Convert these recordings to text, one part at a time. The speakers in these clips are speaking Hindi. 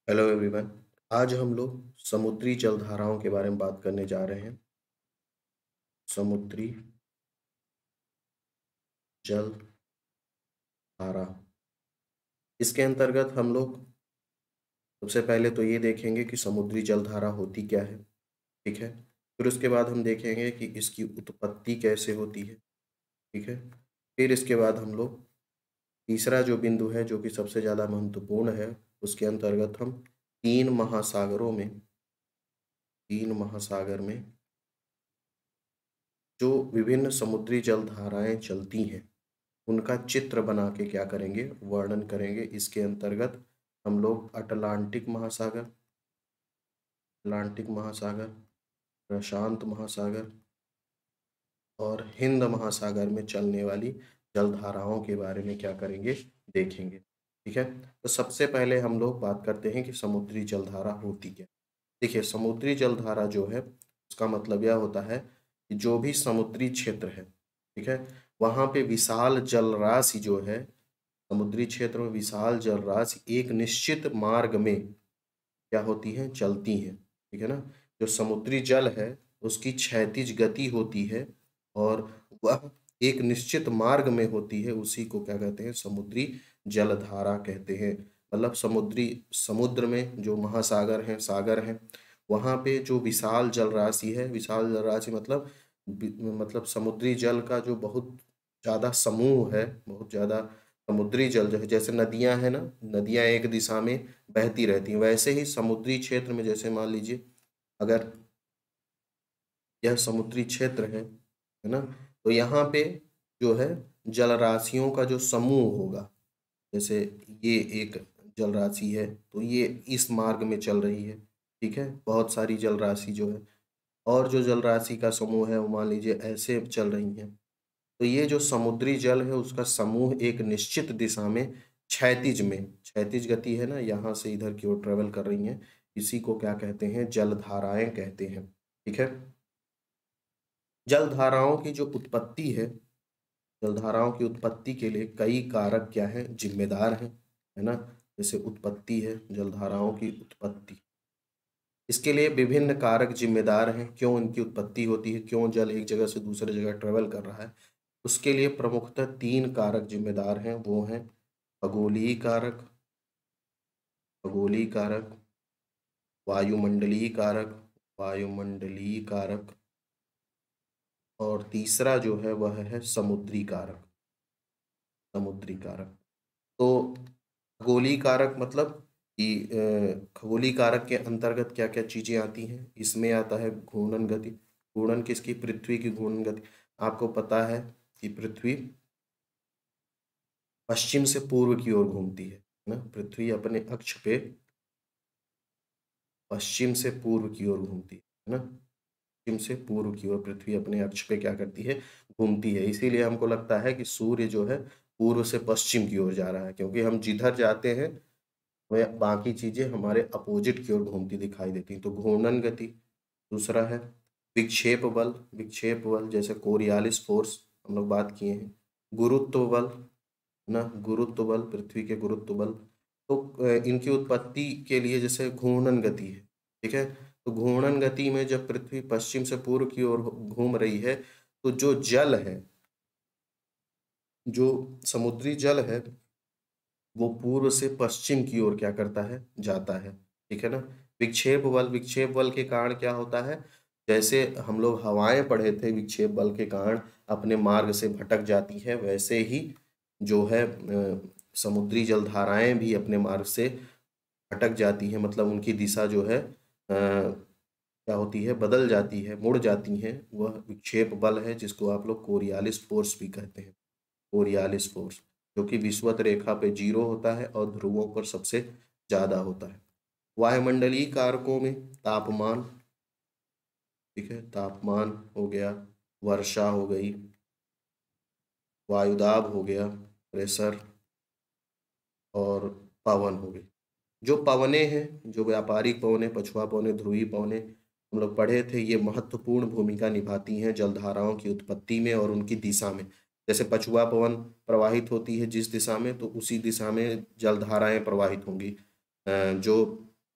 Hello everyone. आज हम लोग समुद्री जलधाराओं के बारे में बात करने जा रहे हैं। समुद्री जल धारा, इसके अंतर्गत हम लोग सबसे पहले तो ये देखेंगे कि समुद्री जलधारा होती क्या है। ठीक है। फिर उसके बाद हम देखेंगे कि इसकी उत्पत्ति कैसे होती है। ठीक है। फिर इसके बाद हम लोग तीसरा जो बिंदु है जो कि सबसे ज़्यादा महत्वपूर्ण है, उसके अंतर्गत हम तीन महासागरों में तीन महासागर में जो विभिन्न समुद्री जलधाराएं चलती हैं उनका चित्र बना के क्या करेंगे, वर्णन करेंगे। इसके अंतर्गत हम लोग अटलांटिक महासागर, प्रशांत महासागर और हिंद महासागर में चलने वाली जलधाराओं के बारे में क्या करेंगे, देखेंगे। ठीक है। तो सबसे पहले हम लोग बात करते हैं कि समुद्री जलधारा होती क्या। देखिए, समुद्री जलधारा जो है उसका मतलब यह होता है कि जो भी समुद्री क्षेत्र है, ठीक है, वहाँ पे विशाल जलराशि जो है, समुद्री क्षेत्र में विशाल जलराशि एक निश्चित मार्ग में क्या होती हैं, चलती हैं। ठीक है ना। जो समुद्री जल है उसकी क्षैतिज गति होती है और वह एक निश्चित मार्ग में होती है, उसी को क्या कहते हैं, समुद्री जलधारा कहते हैं। मतलब समुद्र में जो महासागर हैं, सागर हैं, वहाँ पे जो विशाल जलराशि है, विशाल जलराशि मतलब समुद्री जल का जो बहुत ज़्यादा समूह है, बहुत ज़्यादा समुद्री जल जो है, जैसे नदियां हैं ना, नदियां एक दिशा में बहती रहती हैं, वैसे ही समुद्री क्षेत्र में, जैसे मान लीजिए अगर यह समुद्री क्षेत्र है ना, तो यहाँ पे जो है जलराशियों का जो समूह होगा, जैसे ये एक जलराशि है तो ये इस मार्ग में चल रही है। ठीक है। बहुत सारी जलराशि जो है और जो जलराशि का समूह है वो मान लीजिए ऐसे चल रही हैं। तो ये जो समुद्री जल है उसका समूह एक निश्चित दिशा में क्षैतिज गति है ना, यहाँ से इधर की ओर ट्रेवल कर रही हैं, इसी को क्या कहते हैं, जलधाराएं कहते हैं। ठीक है। जलधाराओं की जो उत्पत्ति है, जलधाराओं की उत्पत्ति के लिए कई कारक क्या है, जिम्मेदार हैं, है ना। जैसे उत्पत्ति है, जलधाराओं की उत्पत्ति, इसके लिए विभिन्न कारक जिम्मेदार हैं। क्यों इनकी उत्पत्ति होती है, क्यों जल एक जगह से दूसरे जगह ट्रेवल कर रहा है, उसके लिए प्रमुखतः तीन कारक जिम्मेदार हैं। वो हैं खगोलीय कारक, वायुमंडलीय कारक और तीसरा जो है वह है समुद्री कारक। तो खगोलीय कारक मतलब कि खगोलीय कारक के अंतर्गत क्या क्या चीजें आती हैं, इसमें आता है घूर्णन गति। घूर्णन किसकी, पृथ्वी की घूर्णन गति। आपको पता है कि पृथ्वी पश्चिम से पूर्व की ओर घूमती है ना, पृथ्वी अपने अक्ष पे पश्चिम से पूर्व की ओर घूमती है ना, पश्चिम से पूर्व की ओर पृथ्वी अपने अक्ष पे क्या करती है, घूमती है। इसीलिए हमको लगता है कि सूर्य जो है पूर्व से पश्चिम की ओर जा रहा है, क्योंकि हम जिधर जाते हैं वह बाकी चीजें हमारे अपोजिट की ओर घूमती दिखाई देती हैं। तो घूर्णन गति। दूसरा है विक्षेप बल जैसे कोरियालिस फोर्स हम लोग बात किए हैं। गुरुत्व बल ना, गुरुत्व बल, पृथ्वी के गुरुत्व बल। तो इनकी उत्पत्ति के लिए जैसे घूर्णन गति है। ठीक है। तो घूर्णन गति में जब पृथ्वी पश्चिम से पूर्व की ओर घूम रही है तो जो जल है, जो समुद्री जल है, वो पूर्व से पश्चिम की ओर क्या करता है, जाता है। ठीक है ना। विक्षेप बल के कारण क्या होता है, जैसे हम लोग हवाएं पढ़े थे, विक्षेप बल के कारण अपने मार्ग से भटक जाती है, वैसे ही जो है समुद्री जलधाराएं भी अपने मार्ग से भटक जाती हैं। मतलब उनकी दिशा जो है क्या होती है, बदल जाती है, मुड़ जाती हैं। वह विक्षेप बल है जिसको आप लोग कोरियालिस फोर्स भी कहते हैं। कोरियालिस फोर्स जो कि विषुवत रेखा पे 0 होता है और ध्रुवों पर सबसे ज्यादा होता है। वायुमंडलीय कारकों में तापमान, ठीक है, तापमान हो गया, वर्षा हो गई, वायुदाब हो गया, प्रेशर, और पवन हो गई। जो पवने हैं, जो व्यापारिक पवने, पछुआ पवने, ध्रुवीय पवने हम लोग पढ़े थे, ये महत्वपूर्ण भूमिका निभाती हैं जलधाराओं की उत्पत्ति में और उनकी दिशा में। जैसे पछुआ पवन प्रवाहित होती है जिस दिशा में, तो उसी दिशा में जलधाराएं प्रवाहित होंगी। जो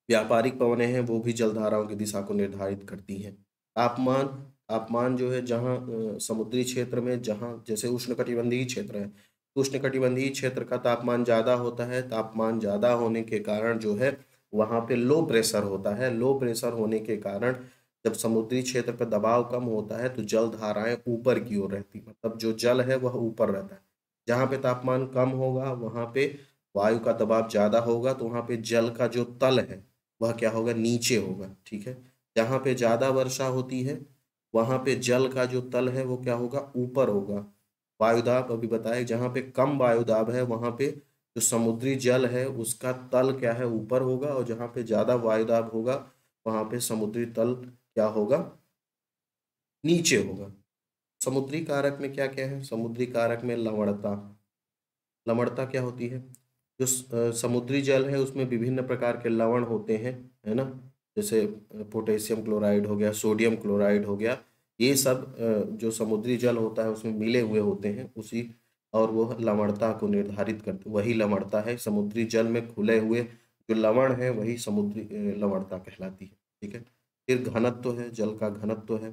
व्यापारिक पवनें हैं वो भी जलधाराओं की दिशा को निर्धारित करती हैं। तापमान तापमान जो है जहाँ समुद्री क्षेत्र में जहाँ जैसे उष्णकटिबंधीय क्षेत्र है, तो उष्णकटिबंधीय क्षेत्र का तापमान ज़्यादा होता है। तापमान ज़्यादा होने के कारण जो है वहाँ पे लो प्रेशर होता है। लो प्रेशर होने के कारण जब समुद्री क्षेत्र पे दबाव कम होता है तो जलधाराएँ ऊपर की ओर रहती मतलब जो जल है वह ऊपर रहता है। जहाँ पे तापमान कम होगा वहाँ पे वायु का दबाव ज़्यादा होगा तो वहाँ पे जल का जो तल है वह क्या होगा नीचे होगा, ठीक है। जहाँ पे ज़्यादा वर्षा होती है वहाँ पे जल का जो तल है वो क्या होगा ऊपर होगा। वायुदाब अभी बताए जहाँ पे कम वायुदाब है वहाँ पे जो समुद्री जल है उसका तल क्या है ऊपर होगा और जहाँ पे ज़्यादा वायुदाब होगा वहाँ पे समुद्री तल क्या होगा नीचे होगा। समुद्री कारक में क्या क्या है? समुद्री कारक में लवणता। लवणता क्या होती है? जो समुद्री जल है उसमें विभिन्न प्रकार के लवण होते हैं, है ना? जैसे पोटेशियम क्लोराइड हो गया, सोडियम क्लोराइड हो गया, ये सब जो समुद्री जल होता है उसमें मिले हुए होते हैं उसी और वो लवणता को निर्धारित करते वही लवणता है। समुद्री जल में घुले हुए जो लवण है वही समुद्री लवणता कहलाती है, ठीक है। फिर घनत्व है, जल का घनत्व है।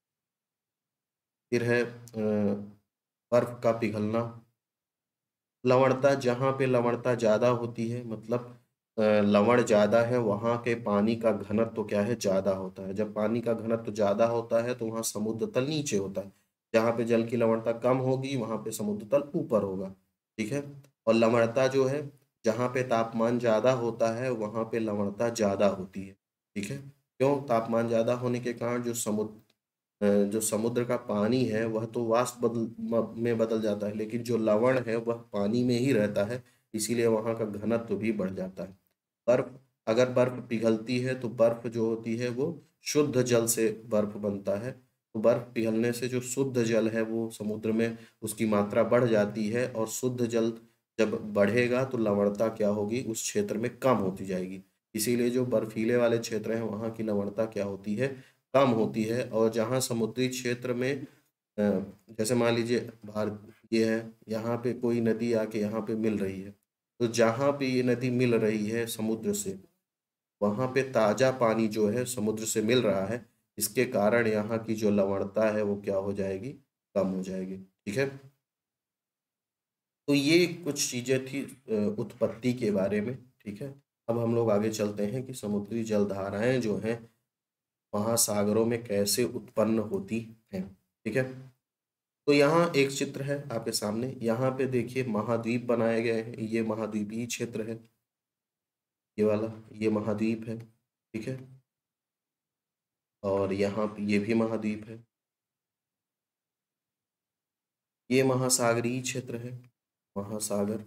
फिर है बर्फ का पिघलना। लवणता जहाँ पे लवणता ज़्यादा होती है मतलब लवण ज़्यादा है वहाँ के पानी का घनत्व क्या है ज़्यादा होता है। जब पानी का घनत्व ज़्यादा होता है तो वहाँ समुद्र तल नीचे होता है। जहाँ पे जल की लवणता कम होगी वहाँ पे समुद्र तल ऊपर होगा, ठीक है। और लवणता जो है जहाँ पे तापमान ज़्यादा होता है वहाँ पे लवणता ज़्यादा होती है, ठीक है। क्यों? तापमान ज़्यादा होने के कारण जो समुद्र का पानी है वह तो वाष्प में बदल जाता है लेकिन जो लवण है वह पानी में ही रहता है, इसीलिए वहाँ का घनत्व भी बढ़ जाता है। बर्फ अगर बर्फ पिघलती है तो बर्फ जो होती है वो शुद्ध जल से बर्फ बनता है। तो बर्फ पिघलने से जो शुद्ध जल है वो समुद्र में उसकी मात्रा बढ़ जाती है और शुद्ध जल जब बढ़ेगा तो लवणता क्या होगी उस क्षेत्र में कम होती जाएगी। इसीलिए जो बर्फीले वाले क्षेत्र हैं वहाँ की लवणता क्या होती है कम होती है। और जहाँ समुद्री क्षेत्र में जैसे मान लीजिए भारत ये है यहाँ पे कोई नदी आके यहाँ पे मिल रही है तो जहाँ पे ये नदी मिल रही है समुद्र से वहाँ पे ताजा पानी जो है समुद्र से मिल रहा है, इसके कारण यहाँ की जो लवणता है वो क्या हो जाएगी कम हो जाएगी, ठीक है। तो ये कुछ चीजें थी उत्पत्ति के बारे में, ठीक है। अब हम लोग आगे चलते हैं कि समुद्री जलधाराएं जो हैं महासागरों में कैसे उत्पन्न होती हैं, ठीक है। तो यहाँ एक चित्र है आपके सामने, यहाँ पे देखिए महाद्वीप बनाए गए हैं। ये महाद्वीपीय क्षेत्र है, ये वाला ये महाद्वीप है, ठीक है। और यहाँ पे ये भी महाद्वीप है, ये महासागरीय क्षेत्र है, महासागर।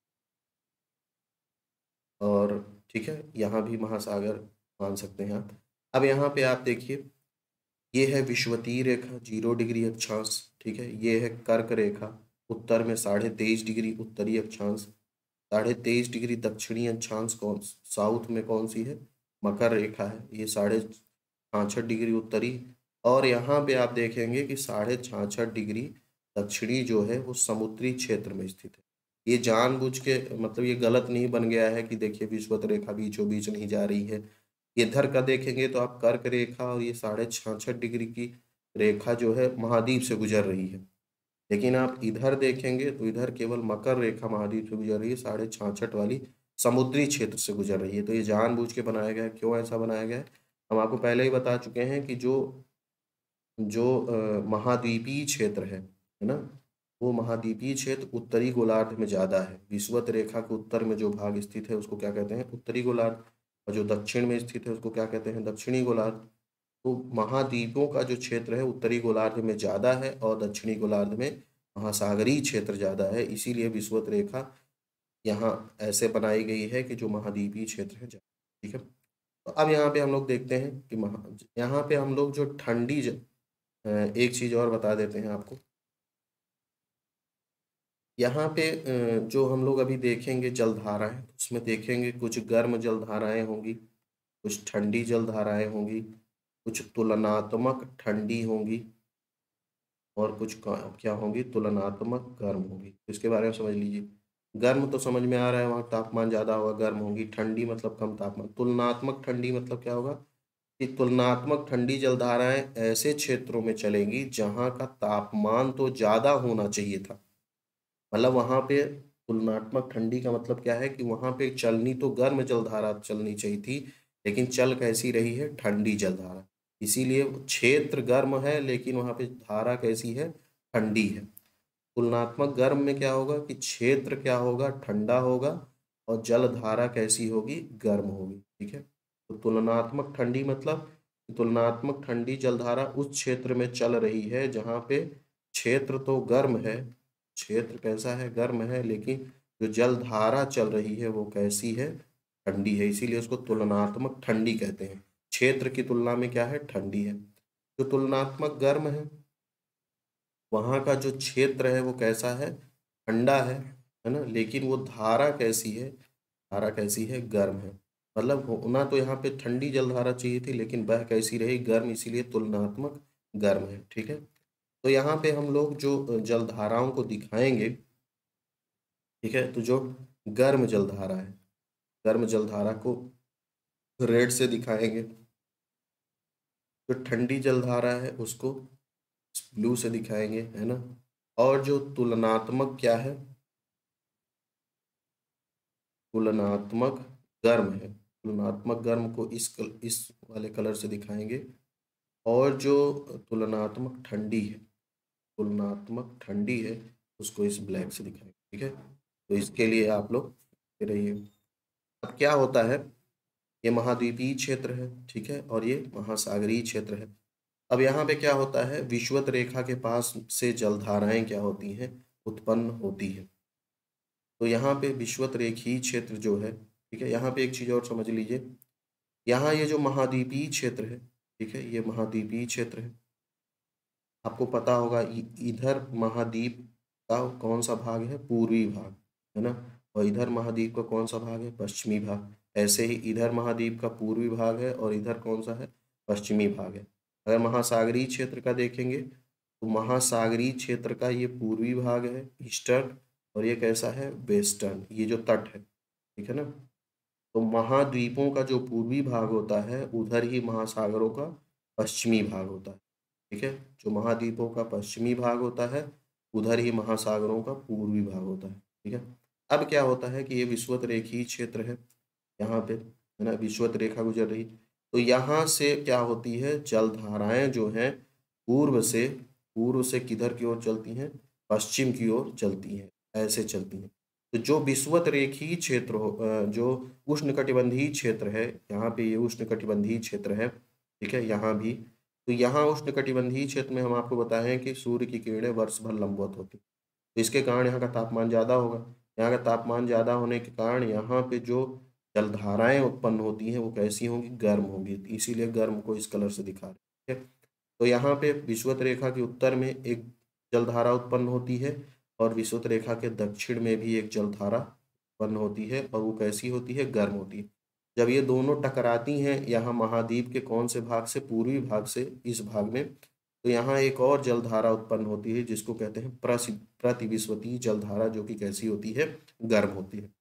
और ठीक है यहाँ भी महासागर मान सकते हैं आप। अब यहाँ पे आप देखिए ये है विषुवतीय रेखा 0 डिग्री अक्षांश, ठीक है। ये है कर्क रेखा उत्तर में 23.5 डिग्री उत्तरी अक्षांश, 23.5 डिग्री दक्षिणी अक्षांश कौन साउथ में कौन सी है मकर रेखा है, ये 66.5 डिग्री उत्तरी। और यहाँ पे आप देखेंगे कि 66.5 डिग्री दक्षिणी जो है वो समुद्री क्षेत्र में स्थित है। ये जानबूझ के मतलब ये गलत नहीं बन गया है कि देखिए विषुवत रेखा बीचों बीच नहीं जा रही है। इधर का देखेंगे तो आप कर्क रेखा और ये 66.5 डिग्री की रेखा जो है महाद्वीप से गुजर रही है। लेकिन आप इधर देखेंगे तो इधर केवल मकर रेखा महाद्वीप से गुजर रही है, 66.5 वाली समुद्री क्षेत्र से गुजर रही है। तो ये जानबूझ के बनाया गया है। क्यों ऐसा बनाया गया है? हम आपको पहले ही बता चुके हैं कि जो जो महाद्वीपीय क्षेत्र है ना, वो महाद्वीपीय क्षेत्र उत्तरी गोलार्ध में ज्यादा है। विषुवत रेखा के उत्तर में जो भाग स्थित है उसको क्या कहते हैं उत्तरी गोलार्ध, और जो दक्षिण में स्थित है उसको क्या कहते हैं दक्षिणी गोलार्ध। तो महाद्वीपों का जो क्षेत्र है उत्तरी गोलार्ध में ज्यादा है और दक्षिणी गोलार्ध में महासागरीय क्षेत्र ज्यादा है, इसीलिए विषुवत रेखा यहाँ ऐसे बनाई गई है कि जो महाद्वीपीय क्षेत्र है ज्यादा, ठीक है। तो अब यहाँ पे हम लोग देखते हैं कि यहाँ पे हम लोग जो एक चीज और बता देते हैं आपको। यहाँ पे जो हम लोग अभी देखेंगे जलधाराएं उसमें देखेंगे कुछ गर्म जलधाराएं होंगी, कुछ ठंडी जलधाराएं होंगी, कुछ तुलनात्मक ठंडी होंगी और कुछ क्या होंगी तुलनात्मक गर्म होंगी। तो इसके बारे में समझ लीजिए। गर्म तो समझ में आ रहा है, वहाँ तापमान ज़्यादा होगा, गर्म होगी। ठंडी मतलब कम तापमान। तुलनात्मक ठंडी मतलब क्या होगा कि तुलनात्मक ठंडी जलधाराएं ऐसे क्षेत्रों में चलेंगी जहाँ का तापमान तो ज़्यादा होना चाहिए था। मतलब वहाँ पे तुलनात्मक ठंडी का मतलब क्या है कि वहाँ पे चलनी तो गर्म जलधारा चलनी चाहिए थी, लेकिन चल कैसी रही है, ठंडी जलधारा। इसीलिए क्षेत्र गर्म है लेकिन वहाँ पे धारा कैसी है, ठंडी है। तुलनात्मक गर्म में क्या होगा कि क्षेत्र क्या होगा, ठंडा होगा, और जलधारा कैसी होगी, गर्म होगी। ठीक है। तो तुलनात्मक ठंडी मतलब तुलनात्मक ठंडी जलधारा उस क्षेत्र में चल रही है जहाँ पे क्षेत्र तो गर्म है, क्षेत्र कैसा है, गर्म है, लेकिन जो जलधारा चल रही है वो कैसी है, ठंडी है। इसीलिए उसको तुलनात्मक ठंडी कहते हैं। क्षेत्र की तुलना में क्या है, ठंडी है। जो तुलनात्मक गर्म है वहाँ का जो क्षेत्र है वो कैसा है, ठंडा है ना, लेकिन वो धारा कैसी है, धारा कैसी है, गर्म है। मतलब होना तो यहाँ पे ठंडी जलधारा चाहिए थी, लेकिन वह कैसी रही, गर्म, इसीलिए तुलनात्मक गर्म है। ठीक है। तो यहाँ पे हम लोग जो जलधाराओं को दिखाएंगे, ठीक है, तो जो गर्म जलधारा है, गर्म जलधारा को रेड से दिखाएंगे। जो ठंडी जलधारा है उसको ब्लू से दिखाएंगे, है ना। और जो तुलनात्मक क्या है, तुलनात्मक गर्म है, तुलनात्मक गर्म को इस वाले कलर से दिखाएंगे। और जो तुलनात्मक ठंडी है, तुलनात्मक ठंडी है, उसको इस ब्लैक से दिखाएंगे। ठीक है। तो इसके लिए आप लोग रहिए। अब क्या होता है, ये महाद्वीपीय क्षेत्र है, ठीक है, और ये महासागरीय क्षेत्र है। अब यहाँ पे क्या होता है, विषुवत रेखा के पास से जलधाराएं क्या होती हैं, उत्पन्न होती है। तो यहाँ पे विषुवत रेखीय क्षेत्र जो है, ठीक है, यहाँ पे एक चीज और समझ लीजिए, यहाँ ये जो महाद्वीपीय क्षेत्र है, ठीक है, ये महाद्वीपीय क्षेत्र है। आपको पता होगा इधर महाद्वीप का कौन सा भाग है, पूर्वी भाग, है ना, और इधर महाद्वीप का कौन सा भाग है, पश्चिमी भाग। ऐसे ही इधर महाद्वीप का पूर्वी भाग है और इधर कौन सा है, पश्चिमी भाग है। अगर महासागरीय क्षेत्र का देखेंगे तो महासागरीय क्षेत्र का ये पूर्वी भाग है, ईस्टर्न, और ये कैसा है, वेस्टर्न, ये जो तट है, ठीक है ना। तो महाद्वीपों का जो पूर्वी भाग होता है उधर ही महासागरों का पश्चिमी भाग होता है। ठीक है। जो महाद्वीपों का पश्चिमी भाग होता है उधर ही महासागरों का पूर्वी भाग होता है। ठीक है। अब क्या होता है कि ये विषुवत रेखीय क्षेत्र है, यहाँ पे, है ना, विषुवत रेखा गुजर रही। तो यहाँ से क्या होती है, जलधाराएं जो हैं पूर्व से किधर की ओर चलती हैं, पश्चिम की ओर चलती हैं, ऐसे चलती हैं। तो जो विषुवत रेखीय क्षेत्र जो उष्णकटिबंधीय क्षेत्र है, यहाँ पे ये उष्णकटिबंधीय क्षेत्र है, ठीक है, यहाँ भी। तो यहाँ उष्णकटिबंधीय क्षेत्र में हम आपको बताएं कि सूर्य की किरणें वर्ष भर लंबवत होती, तो इसके कारण यहाँ का तापमान ज़्यादा होगा। यहाँ का तापमान ज़्यादा होने के कारण यहाँ पे जो जलधाराएं उत्पन्न होती हैं वो कैसी होंगी, गर्म होंगी। इसीलिए गर्म को इस कलर से दिखा रहे हैं। तो यहाँ पे विषुवत रेखा के उत्तर में एक जलधारा उत्पन्न होती है और विषुवत रेखा के दक्षिण में भी एक जलधारा उत्पन्न होती है, और वो कैसी होती है, गर्म होती है। जब ये दोनों टकराती हैं यहाँ महाद्वीप के कौन से भाग से, पूर्वी भाग से, इस भाग में, तो यहाँ एक और जलधारा उत्पन्न होती है जिसको कहते हैं प्रतिविषुवतीय जलधारा, जो कि कैसी होती है, गर्म होती है।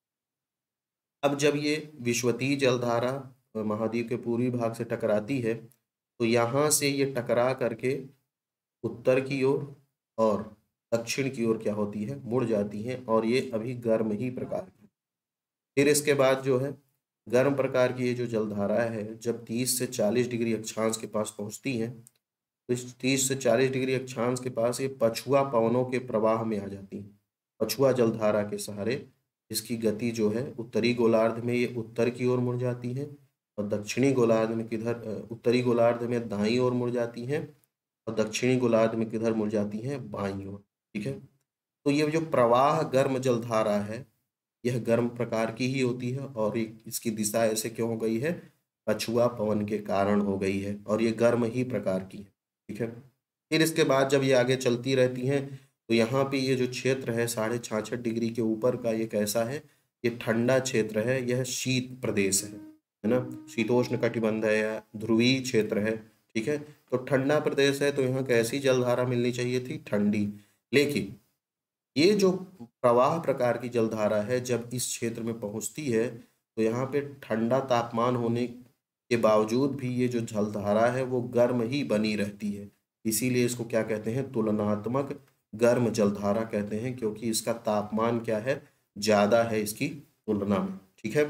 अब जब ये विषुवतीय जलधारा महाद्वीप के पूर्वी भाग से टकराती है तो यहाँ से ये टकरा करके उत्तर की ओर और दक्षिण की ओर क्या होती है, मुड़ जाती हैं, और ये अभी गर्म ही प्रकार की। फिर इसके बाद जो है गर्म प्रकार की ये जो जलधारा है जब 30 से 40 डिग्री अक्षांश के पास पहुंचती हैं, तो इस 30 से 40 डिग्री अक्षांश के पास ये पछुआ पवनों के प्रवाह में आ जाती हैं। पछुआ जलधारा के सहारे इसकी गति जो है उत्तरी गोलार्ध में ये उत्तर की ओर मुड़ जाती है, और दक्षिणी गोलार्ध में किधर, उत्तरी गोलार्ध में दाईं ओर मुड़ जाती हैं, और दक्षिणी गोलार्ध में किधर मुड़ जाती हैं, बाईं ओर। ठीक है। तो ये जो प्रवाह गर्म जलधारा है यह गर्म प्रकार की ही होती है, और इसकी दिशा ऐसे क्यों हो गई है, पछुआ पवन के कारण हो गई है, और ये गर्म ही प्रकार की है। ठीक है। फिर इसके बाद जब ये आगे चलती रहती हैं तो यहाँ पे ये जो क्षेत्र है 66.5 डिग्री के ऊपर का, ये कैसा है, ये ठंडा क्षेत्र है, यह शीत प्रदेश है ना, शीतोष्ण कटिबंध है या ध्रुवीय क्षेत्र है। ठीक है। तो ठंडा प्रदेश है तो यहाँ कैसी जलधारा मिलनी चाहिए थी, ठंडी। लेकिन ये जो प्रवाह प्रकार की जलधारा है जब इस क्षेत्र में पहुंचती है तो यहाँ पे ठंडा तापमान होने के बावजूद भी ये जो जलधारा है वो गर्म ही बनी रहती है। इसीलिए इसको क्या कहते हैं, तुलनात्मक गर्म जलधारा कहते हैं, क्योंकि इसका तापमान क्या है, ज्यादा है इसकी तुलना में। ठीक है।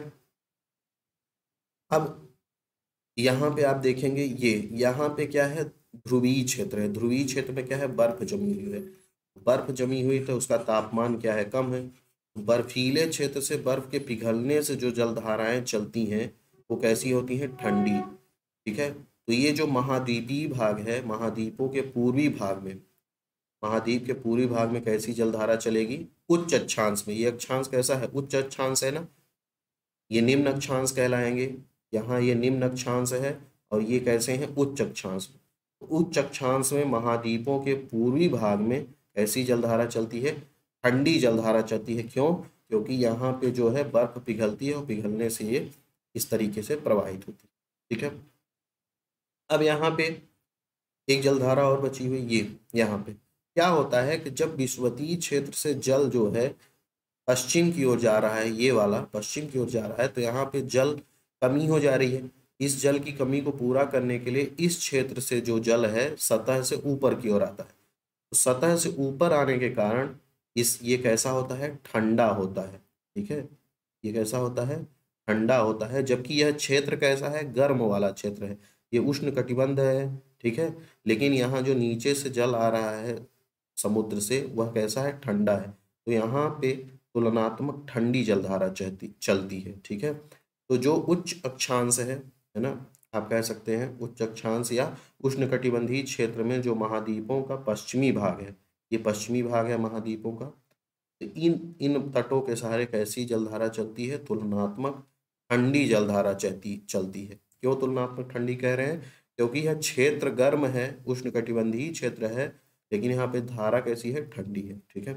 अब यहाँ पे आप देखेंगे ये यहाँ पे क्या है, ध्रुवीय क्षेत्र है। ध्रुवीय क्षेत्र में क्या है, बर्फ जमी हुई है। बर्फ जमी हुई तो उसका तापमान क्या है, कम है। बर्फीले क्षेत्र से बर्फ के पिघलने से जो जलधाराएं चलती हैं वो कैसी होती हैं, ठंडी। ठीक है। तो ये जो महाद्वीपीय भाग है, महाद्वीपों के पूर्वी भाग में, महाद्वीप के पूर्वी भाग में कैसी जलधारा चलेगी, उच्च अक्षांश में। ये अक्षांश कैसा है, उच्च अक्षांश है ना, ये निम्न अक्षांश कहलाएंगे। यहाँ ये निम्न अक्षांश है और ये कैसे हैं, उच्च अक्षांश। उच्च अक्षांश में महाद्वीपों के पूर्वी भाग में ऐसी जलधारा चलती है, ठंडी जलधारा चलती है। क्यों? क्योंकि यहाँ पे जो है बर्फ पिघलती है और पिघलने से ये इस तरीके से प्रवाहित होती है। ठीक है। अब यहाँ पे एक जलधारा और बची हुई, ये यहाँ पे क्या होता है कि जब विषुवतीय क्षेत्र से जल जो है पश्चिम की ओर जा रहा है, ये वाला पश्चिम की ओर जा रहा है, तो यहाँ पे जल कमी हो जा रही है। इस जल की कमी को पूरा करने के लिए इस क्षेत्र से जो जल है सतह से ऊपर की ओर आता है। तो सतह से ऊपर आने के कारण ये कैसा होता है, ठंडा होता है। ठीक है। ये कैसा होता है, ठंडा होता है। जबकि यह क्षेत्र कैसा है, गर्म वाला क्षेत्र है। ये उष्ण कटिबंध है। ठीक है। लेकिन यहाँ जो नीचे से जल आ रहा है समुद्र से, वह कैसा है, ठंडा है। तो यहाँ पे तुलनात्मक ठंडी जलधारा चलती है। ठीक है। तो जो उच्च अक्षांश है ना, आप कह सकते हैं उच्च अक्षांश या उष्णकटिबंधीय क्षेत्र में जो महाद्वीपों का पश्चिमी भाग है, ये पश्चिमी भाग है महाद्वीपों का, तो इन इन तटों के सहारे कैसी जलधारा चलती है, तुलनात्मक ठंडी जलधारा चलती है। क्यों तुलनात्मक ठंडी कह रहे हैं, क्योंकि यह क्षेत्र गर्म है, उष्णकटिबंधीय क्षेत्र है, लेकिन यहाँ पे धारा कैसी है, ठंडी है। ठीक है।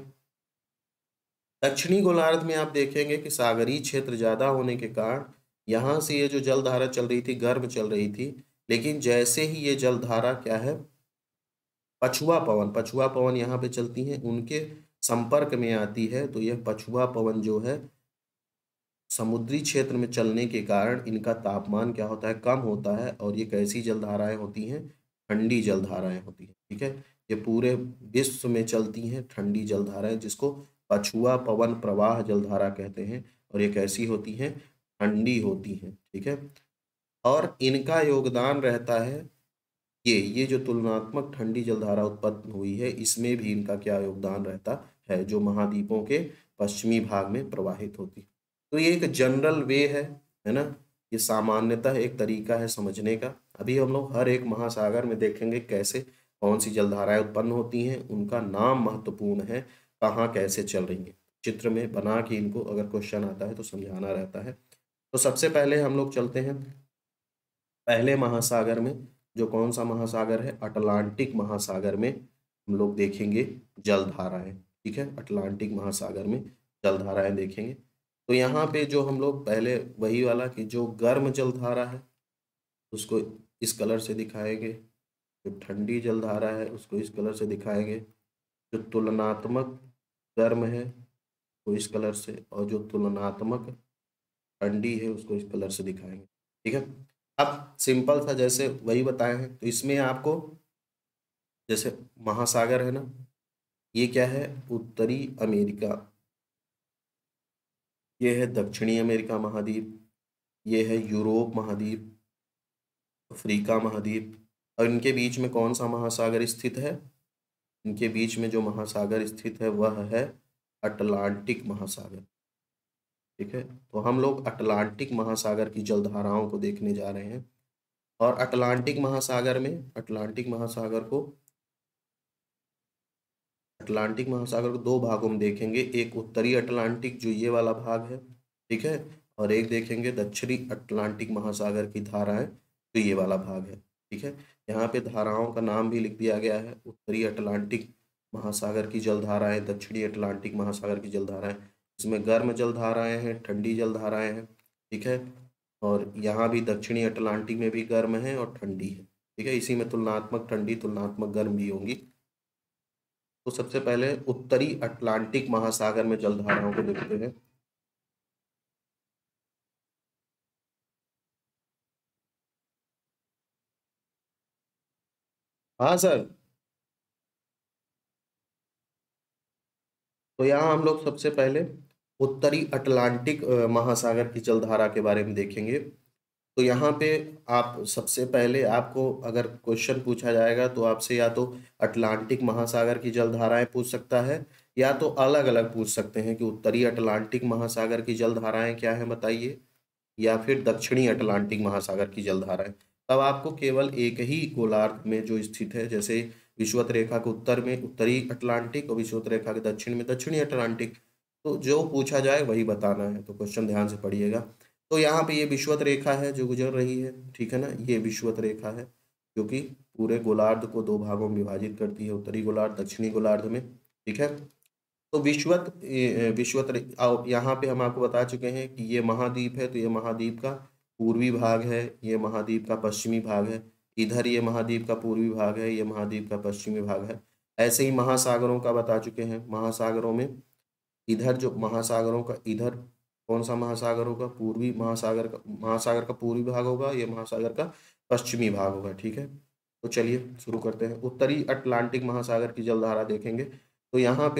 दक्षिणी गोलार्ध में आप देखेंगे कि सागरीय क्षेत्र ज्यादा होने के कारण यहाँ से ये जो जलधारा चल रही थी गर्म चल रही थी, लेकिन जैसे ही ये जलधारा क्या है, पछुआ पवन यहाँ पे चलती हैं, उनके संपर्क में आती है, तो यह पछुआ पवन जो है समुद्री क्षेत्र में चलने के कारण इनका तापमान क्या होता है, कम होता है, और ये कैसी जलधाराएं होती हैं, ठंडी जलधाराएं होती हैं। ठीक है। ये पूरे विश्व में चलती हैं ठंडी जलधाराएं, जिसको पछुआ पवन प्रवाह जलधारा कहते हैं, और ये कैसी होती हैं, ठंडी होती हैं। ठीक है। और इनका योगदान रहता है, ये जो तुलनात्मक ठंडी जलधारा उत्पन्न हुई है, इसमें भी इनका क्या योगदान रहता है, जो महाद्वीपों के पश्चिमी भाग में प्रवाहित होती है। तो ये एक जनरल वे है ना, ये सामान्यतः एक तरीका है समझने का। अभी हम लोग हर एक महासागर में देखेंगे कैसे कौन सी जलधाराएं उत्पन्न होती हैं, उनका नाम महत्वपूर्ण है, कहाँ कैसे चल रही है, चित्र में बना के इनको अगर क्वेश्चन आता है तो समझाना रहता है। तो सबसे पहले हम लोग चलते हैं पहले महासागर में, जो कौन सा महासागर है, अटलांटिक महासागर में हम लोग देखेंगे जलधाराएं। ठीक है। अटलांटिक महासागर में जलधाराएं देखेंगे। तो यहाँ पे जो हम लोग पहले वही वाला कि जो गर्म जलधारा है उसको इस कलर से दिखाएंगे, जो ठंडी जलधारा है उसको इस कलर से दिखाएंगे, जो तुलनात्मक गर्म है वो इस कलर से, और जो तुलनात्मक ठंडी है उसको इस कलर से दिखाएंगे। ठीक है। अब सिंपल था जैसे वही बताए हैं, तो इसमें आपको जैसे महासागर है ना, ये क्या है, उत्तरी अमेरिका, ये है दक्षिणी अमेरिका महाद्वीप, ये है यूरोप महाद्वीप, अफ्रीका महाद्वीप, और इनके बीच में कौन सा महासागर स्थित है, इनके बीच में जो महासागर स्थित है वह है अटलांटिक महासागर। ठीक है। तो हम लोग अटलांटिक महासागर की जलधाराओं को देखने जा रहे हैं। और अटलांटिक महासागर को दो भागों में देखेंगे, एक उत्तरी अटलांटिक जो ये वाला भाग है, ठीक है, और एक देखेंगे दक्षिणी अटलांटिक महासागर की धाराएं जो ये वाला भाग है। ठीक है। यहाँ पे धाराओं का नाम भी लिख दिया गया है, उत्तरी अटलांटिक महासागर की जलधाराएं, दक्षिणी अटलांटिक महासागर की जलधाराएं। इसमें गर्म जलधाराएं हैं, ठंडी जलधाराएं हैं। ठीक है। और यहाँ भी दक्षिणी अटलांटिक में भी गर्म है और ठंडी है। ठीक है। इसी में तुलनात्मक ठंडी तुलनात्मक गर्म भी होंगी। तो सबसे पहले उत्तरी अटलांटिक महासागर में जलधाराओं को देखते हैं। हाँ सर। तो यहाँ हम लोग सबसे पहले उत्तरी अटलांटिक महासागर की जलधारा के बारे में देखेंगे। तो यहाँ पे आप सबसे पहले, आपको अगर क्वेश्चन पूछा जाएगा तो आपसे या तो अटलांटिक महासागर की जलधाराएं पूछ सकता है, या तो अलग अलग पूछ सकते हैं कि उत्तरी अटलांटिक महासागर की जलधाराएं क्या है बताइए, या फिर दक्षिणी अटलांटिक महासागर की जलधाराएं। तब आपको केवल एक ही गोलार्ध में जो स्थित है, जैसे विषुवत रेखा के उत्तर में उत्तरी अटलांटिक और विषुवत रेखा के दक्षिण में दक्षिणी अटलांटिक, तो जो पूछा जाए वही बताना है। तो क्वेश्चन ध्यान से पढ़िएगा। तो यहाँ पे ये विषुवत रेखा है जो गुजर रही है, ठीक है ना, ये विषुवत रेखा है जो कि पूरे गोलार्ध को दो भागों में विभाजित करती है, उत्तरी गोलार्ध दक्षिणी गोलार्ध में, ठीक है। तो यहाँ पे हम आपको बता चुके हैं कि ये महाद्वीप है, तो ये महाद्वीप का पूर्वी भाग है, ये महाद्वीप का पश्चिमी भाग है, इधर ये महाद्वीप का पूर्वी भाग है, ये महाद्वीप का पश्चिमी भाग है। ऐसे ही महासागरों का बता चुके हैं। महासागरों में इधर जो महासागरों का इधर कौन सा महासागर होगा, पूर्वी महासागर का पूर्वी भाग होगा, ये महासागर का पश्चिमी भाग होगा, ठीक है। तो चलिए शुरू करते हैं। उत्तरी अटलांटिक महासागर की जलधारा देखेंगे। तो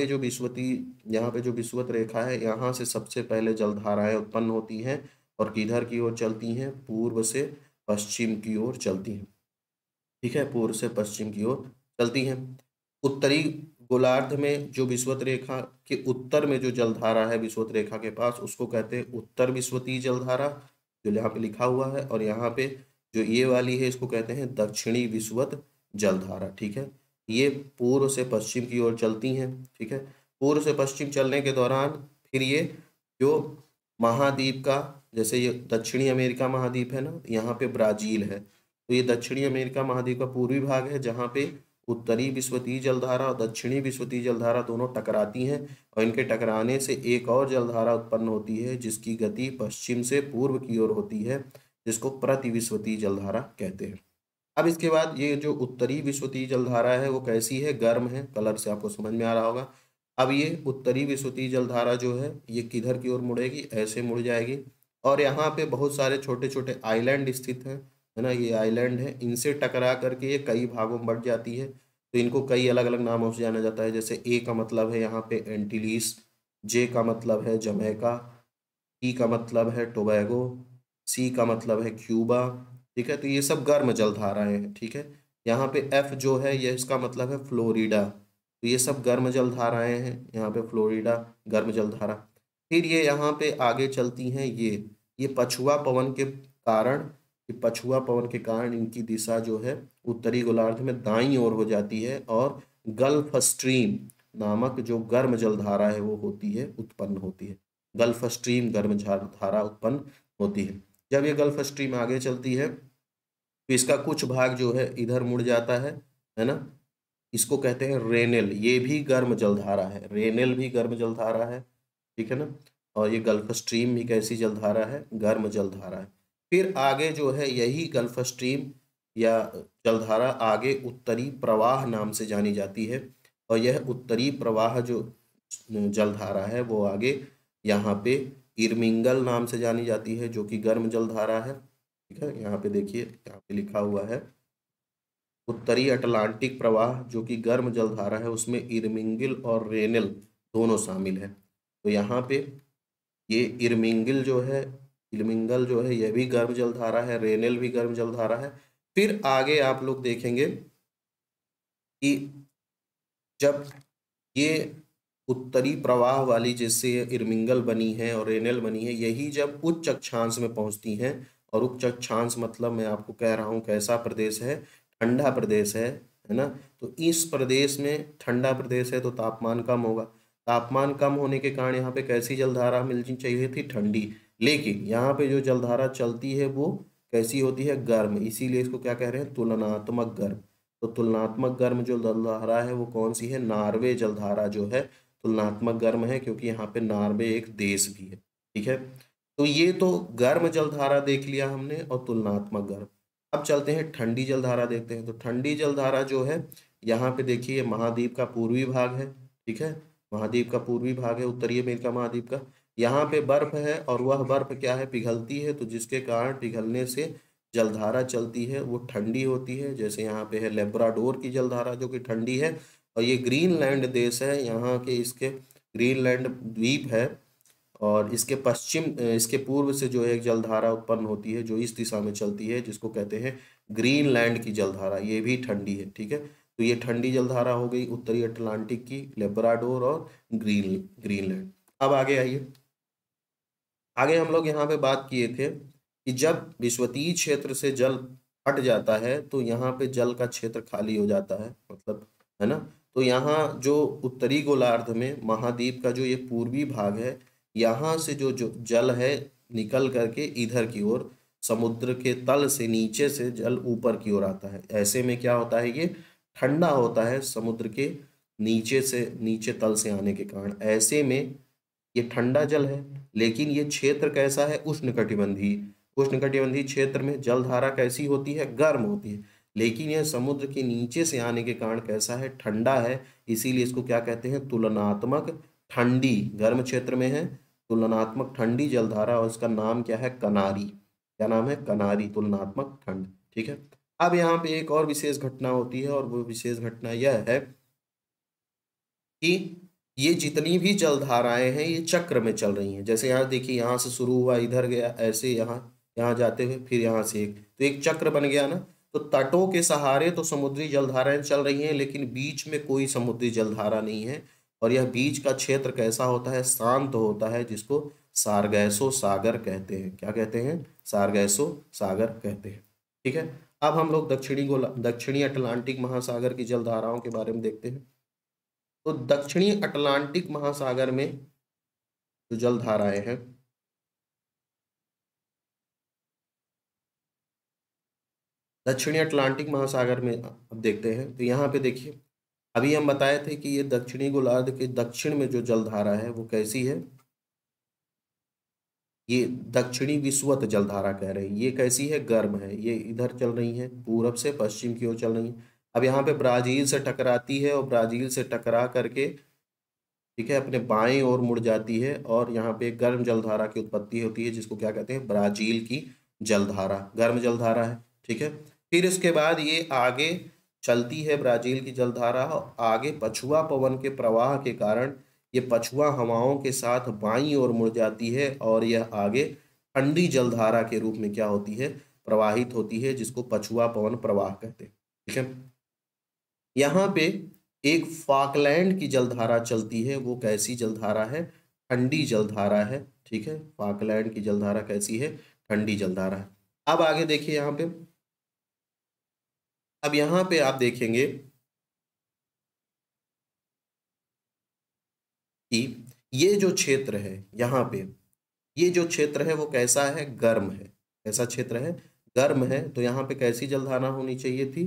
यहाँ पे जो विषुवत रेखा है, यहाँ से सबसे पहले जलधाराएं उत्पन्न होती हैं और किधर की ओर चलती हैं, पूर्व से पश्चिम की ओर चलती हैं, ठीक है, पूर्व से पश्चिम की ओर चलती हैं। उत्तरी गोलार्ध में जो विषुवत रेखा के उत्तर में जो जलधारा है विषुवत रेखा के पास, उसको कहते हैं उत्तर विषुवतीय जलधारा, जो यहाँ पे लिखा हुआ है। और यहाँ पे जो ये वाली है इसको कहते हैं दक्षिणी विषुवत जलधारा, ठीक है। ये पूर्व से पश्चिम की ओर चलती हैं, ठीक है। पूर्व से पश्चिम चलने के दौरान फिर ये जो महाद्वीप का, जैसे ये दक्षिणी अमेरिका महाद्वीप है ना, यहाँ पे ब्राजील है, तो ये दक्षिणी अमेरिका महाद्वीप का पूर्वी भाग है, जहाँ पे उत्तरी विषुवतीय जलधारा और दक्षिणी विषुवतीय जलधारा दोनों टकराती हैं, और इनके टकराने से एक और जलधारा उत्पन्न होती है जिसकी गति पश्चिम से पूर्व की ओर होती है, जिसको प्रतिविषुवतीय जलधारा कहते हैं। अब इसके बाद ये जो उत्तरी विषुवतीय जलधारा है वो कैसी है, गर्म है, कलर से आपको समझ में आ रहा होगा। अब ये उत्तरी विषुवतीय जलधारा जो है ये किधर की ओर मुड़ेगी, ऐसे मुड़ जाएगी, और यहाँ पे बहुत सारे छोटे छोटे आइलैंड स्थित हैं, है ना, ये आइलैंड है, इनसे टकरा करके ये कई भागों में बढ़ जाती है। तो इनको कई अलग अलग नामों से जाना जाता है, जैसे ए का मतलब है यहाँ पे एंटीलीस, जे का मतलब है जमैका, टी का मतलब है टोबैगो, सी का मतलब है क्यूबा, ठीक है। तो ये सब गर्म जलधाराएं हैं, ठीक है। यहाँ पे एफ जो है ये इसका मतलब है फ्लोरिडा, तो ये सब गर्म जलधाराएं हैं, यहाँ पे फ्लोरिडा गर्म जलधारा। फिर ये यहाँ पे आगे चलती हैं, ये पछुआ पवन के कारण, ये पछुआ पवन के कारण इनकी दिशा जो है उत्तरी गोलार्ध में दाईं ओर हो जाती है, और गल्फ स्ट्रीम नामक जो गर्म जलधारा है वो होती है, उत्पन्न होती है। गल्फ स्ट्रीम गर्म धारा उत्पन्न होती है। जब ये गल्फ स्ट्रीम आगे चलती है तो इसका कुछ भाग जो है इधर मुड़ जाता है ना, इसको कहते हैं रेनेल, ये भी गर्म जलधारा है, रेनेल भी गर्म जलधारा है, ठीक है ना। और ये गल्फ स्ट्रीम भी कैसी जलधारा है, गर्म जलधारा है। फिर आगे जो है यही गल्फ स्ट्रीम या जलधारा आगे उत्तरी प्रवाह नाम से जानी जाती है, और यह उत्तरी प्रवाह जो जलधारा है वो आगे यहाँ पे इरमिंगल नाम से जानी जाती है, जो कि गर्म जलधारा है, ठीक है। यहाँ पे देखिए, यहाँ पे लिखा हुआ है उत्तरी अटलांटिक प्रवाह जो कि गर्म जलधारा है, उसमें इरमिंगिल और रेनेल दोनों शामिल है। तो यहाँ पे ये इरमिंगल जो है यह भी गर्म जलधारा है, रेनेल भी गर्म जलधारा है। फिर आगे आप लोग देखेंगे कि जब ये उत्तरी प्रवाह वाली जिससे इरमिंगल बनी है और रेनेल बनी है, यही जब उच्च अक्षांश में पहुंचती हैं, और उच्च अक्षांश मतलब मैं आपको कह रहा हूँ कैसा प्रदेश है, ठंडा प्रदेश है ना। तो इस प्रदेश में ठंडा प्रदेश है तो तापमान कम होगा, तापमान कम होने के कारण यहाँ पे कैसी जलधारा मिलनी चाहिए थी, ठंडी, लेकिन यहाँ पे जो जलधारा चलती है वो कैसी होती है, गर्म, इसीलिए इसको क्या कह रहे हैं, तुलनात्मक गर्म। तो तुलनात्मक गर्म जो जलधारा है वो कौन सी है, नार्वे जलधारा जो है तुलनात्मक गर्म है, क्योंकि यहाँ पे नार्वे एक देश भी है, ठीक है। तो ये तो गर्म जलधारा देख लिया हमने और तुलनात्मक गर्म। अब चलते हैं ठंडी जलधारा देखते हैं। तो ठंडी जलधारा जो है यहाँ पे देखिए महाद्वीप का पूर्वी भाग है, ठीक है, महाद्वीप का पूर्वी भाग है उत्तरी अमेरिका महाद्वीप का। यहाँ पे बर्फ है और वह बर्फ क्या है, पिघलती है, तो जिसके कारण पिघलने से जलधारा चलती है, वो ठंडी होती है। जैसे यहाँ पे है लेब्राडोर की जलधारा जो कि ठंडी है, और ये ग्रीनलैंड देश है, यहाँ के इसके ग्रीनलैंड द्वीप है, और इसके पश्चिम इसके पूर्व से जो है एक जलधारा उत्पन्न होती है जो इस दिशा में चलती है, जिसको कहते हैं ग्रीनलैंड की जलधारा, ये भी ठंडी है, ठीक है। तो ये ठंडी जलधारा हो गई उत्तरी अटलांटिक की, लेब्राडोर और ग्रीनलैंड। अब आगे आइए, आगे हम लोग यहाँ पे बात किए थे कि जब विषुवतीय क्षेत्र से जल हट जाता है तो यहाँ पे जल का क्षेत्र खाली हो जाता है, मतलब, है ना। तो यहाँ जो उत्तरी गोलार्ध में महाद्वीप का जो ये पूर्वी भाग है, यहाँ से जो जल है निकल करके इधर की ओर समुद्र के तल से नीचे से जल ऊपर की ओर आता है। ऐसे में क्या होता है, ये ठंडा होता है समुद्र के नीचे से, नीचे तल से आने के कारण। ऐसे में ये ठंडा जल है, लेकिन ये क्षेत्र कैसा है, उष्णकटिबंधीय। उष्णकटिबंधीय क्षेत्र में जलधारा कैसी होती है, गर्म होती है, लेकिन यह समुद्र के नीचे से आने के कारण कैसा है, ठंडा है। इसीलिए इसको क्या कहते हैं, तुलनात्मक ठंडी, गर्म क्षेत्र में है तुलनात्मक ठंडी जलधारा, और इसका नाम क्या है, कनारी। क्या नाम है, कनारी, तुलनात्मक ठंड, ठीक है। अब यहाँ पे एक और विशेष घटना होती है, और वो विशेष घटना यह है कि ये जितनी भी जलधाराएं हैं ये चक्र में चल रही हैं। जैसे यहाँ देखिए, यहाँ से शुरू हुआ, इधर गया, ऐसे यहाँ यहाँ जाते हुए फिर यहाँ से एक, तो एक चक्र बन गया ना। तो तटों के सहारे तो समुद्री जलधाराएं चल रही हैं, लेकिन बीच में कोई समुद्री जलधारा नहीं है। और यह बीच का क्षेत्र कैसा होता है, शांत होता है, जिसको सारगैसो सागर कहते हैं। क्या कहते हैं, सारगैसो सागर कहते हैं, ठीक है। अब हम लोग दक्षिणी अटलांटिक महासागर की जलधाराओं के बारे में देखते हैं। तो दक्षिणी अटलांटिक महासागर में जो जलधाराएं हैं, दक्षिणी अटलांटिक महासागर में अब देखते हैं। तो यहाँ पे देखिए, अभी हम बताए थे कि ये दक्षिणी गोलार्ध के दक्षिण में जो जलधारा है वो कैसी है, ये दक्षिणी विषुवत जलधारा कह रहे हैं। ये कैसी है, गर्म है, ये इधर चल रही है, पूरब से पश्चिम की ओर चल रही है। अब यहाँ पे ब्राजील से टकराती है, और ब्राजील से टकरा करके, ठीक है, अपने बाएं ओर मुड़ जाती है, और यहाँ पे गर्म जलधारा की उत्पत्ति होती है, जिसको क्या कहते हैं, ब्राजील की जलधारा, गर्म जलधारा है, ठीक है। फिर इसके बाद ये आगे चलती है ब्राजील की जलधारा, और आगे पछुआ पवन के प्रवाह के कारण ये पछुआ हवाओं के साथ बाईं ओर मुड़ जाती है, और यह आगे ठंडी जलधारा के रूप में क्या होती है, प्रवाहित होती है, जिसको पछुआ पवन प्रवाह कहते हैं, ठीक है। यहाँ पे एक फाकलैंड की जलधारा चलती है, वो कैसी जलधारा है, ठंडी जलधारा है, ठीक है। फाकलैंड की जलधारा कैसी है, ठंडी जलधारा है। अब आगे देखिए यहाँ पे, अब यहाँ पे आप देखेंगे कि ये जो क्षेत्र है यहाँ पे, ये जो क्षेत्र है वो कैसा है, गर्म है। कैसा क्षेत्र है, गर्म है। तो यहाँ पे कैसी जलधारा होनी चाहिए थी,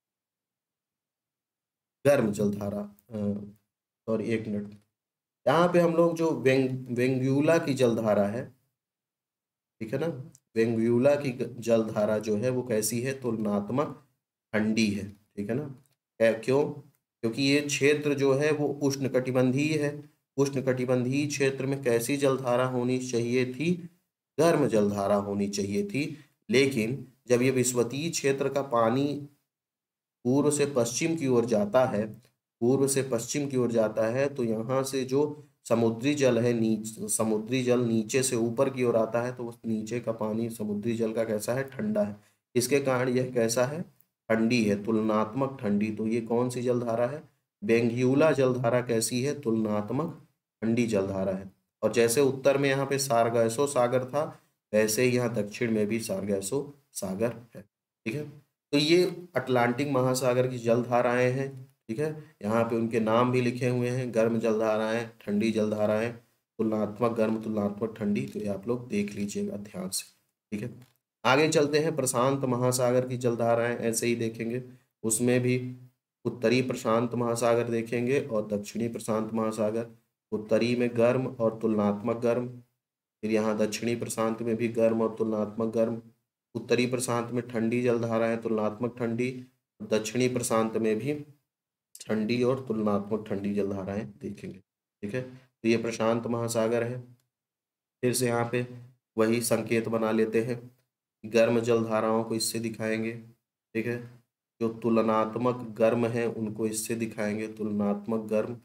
गर्म जलधारा। सॉरी, एक मिनट, यहाँ पे हम लोग जो वेंगुला की जलधारा है, ठीक है ना, वेंगुला की जलधारा जो है वो कैसी है, तुलनात्मक ठंडी है, ठीक है ना। क्यों, क्योंकि ये क्षेत्र जो है वो उष्णकटिबंधीय है। उष्णकटिबंधीय क्षेत्र में कैसी जलधारा होनी चाहिए थी, गर्म जलधारा होनी चाहिए थी। लेकिन जब ये विषुवतीय क्षेत्र का पानी पूर्व से पश्चिम की ओर जाता है, पूर्व से पश्चिम की ओर जाता है, तो यहाँ से जो समुद्री जल है, समुद्री जल नीचे से ऊपर की ओर आता है, तो उस नीचे का पानी समुद्री जल का कैसा है, ठंडा है। इसके कारण यह कैसा है, ठंडी है, तुलनात्मक ठंडी। तो ये कौन सी जलधारा है, बेंगुला जलधारा कैसी है, तुलनात्मक ठंडी जलधारा है। और जैसे उत्तर में यहाँ पे सारगैसो सागर था, वैसे ही यहाँ दक्षिण में भी सारगैसो सागर है, ठीक है। तो ये अटलांटिक महासागर की जलधाराएं हैं, ठीक है। यहाँ पे उनके नाम भी लिखे हुए हैं, गर्म जलधाराएं, ठंडी जलधाराएं, तुलनात्मक गर्म, तुलनात्मक ठंडी। तो ये आप लोग देख लीजिएगा ध्यान से, ठीक है। आगे चलते हैं, प्रशांत महासागर की जलधाराएं ऐसे ही देखेंगे। उसमें भी उत्तरी प्रशांत महासागर देखेंगे और दक्षिणी प्रशांत महासागर। उत्तरी में गर्म और तुलनात्मक गर्म, फिर यहाँ दक्षिणी प्रशांत में भी गर्म और तुलनात्मक गर्म। उत्तरी प्रशांत में ठंडी जलधारा है, तुलनात्मक ठंडी। दक्षिणी प्रशांत में भी ठंडी और तुलनात्मक ठंडी जलधाराएं देखेंगे। ठीक है, तो ये प्रशांत महासागर है। फिर से यहाँ पे वही संकेत बना लेते हैं, गर्म जलधाराओं को इससे दिखाएंगे। ठीक है, जो तुलनात्मक गर्म है उनको इससे दिखाएंगे, तुलनात्मक गर्म।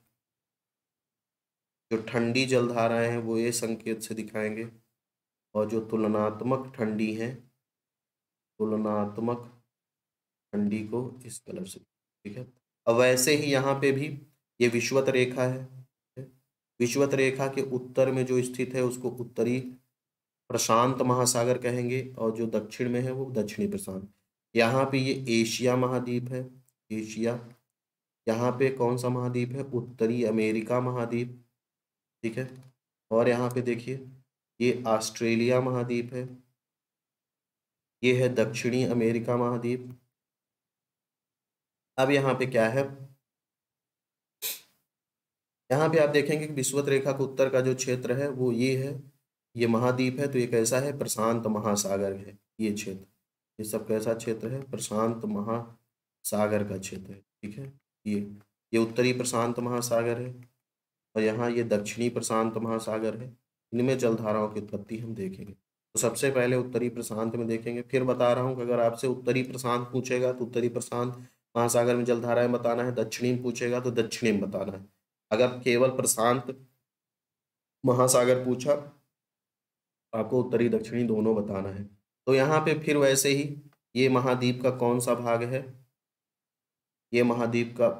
जो ठंडी जलधाराएं हैं वो ये संकेत से दिखाएंगे, और जो तुलनात्मक ठंडी है, तुलनात्मक ठंडी को इस कलर से। ठीक है, अब वैसे ही यहाँ पे भी ये विषुवत रेखा है। विषुवत रेखा के उत्तर में जो स्थित है उसको उत्तरी प्रशांत महासागर कहेंगे, और जो दक्षिण में है वो दक्षिणी प्रशांत। यहाँ पे ये एशिया महाद्वीप है, एशिया। यहाँ पे कौन सा महाद्वीप है, उत्तरी अमेरिका महाद्वीप। ठीक है, और यहाँ पे देखिए ये ऑस्ट्रेलिया महाद्वीप है, ये है दक्षिणी अमेरिका महाद्वीप। अब यहाँ पे क्या है, यहाँ पे आप देखेंगे कि विषुवत रेखा के उत्तर का जो क्षेत्र है वो ये है, ये महाद्वीप है, तो ये कैसा है, प्रशांत महासागर है ये क्षेत्र। ये सब कैसा क्षेत्र है, प्रशांत महासागर का क्षेत्र है। ठीक है, ये उत्तरी प्रशांत महासागर है, और यहाँ ये दक्षिणी प्रशांत महासागर है। इनमें जलधाराओं की उत्पत्ति हम देखेंगे। तो सबसे पहले उत्तरी प्रशांत में देखेंगे। फिर बता रहा हूँ कि अगर आपसे उत्तरी प्रशांत पूछेगा तो उत्तरी प्रशांत महासागर में जलधाराएं बताना है, दक्षिणी में पूछेगा तो दक्षिणी में बताना है। अगर केवल प्रशांत महासागर पूछा, आपको उत्तरी दक्षिणी दोनों बताना है। तो यहाँ पे फिर वैसे ही ये महाद्वीप का कौन सा भाग है, ये महाद्वीप का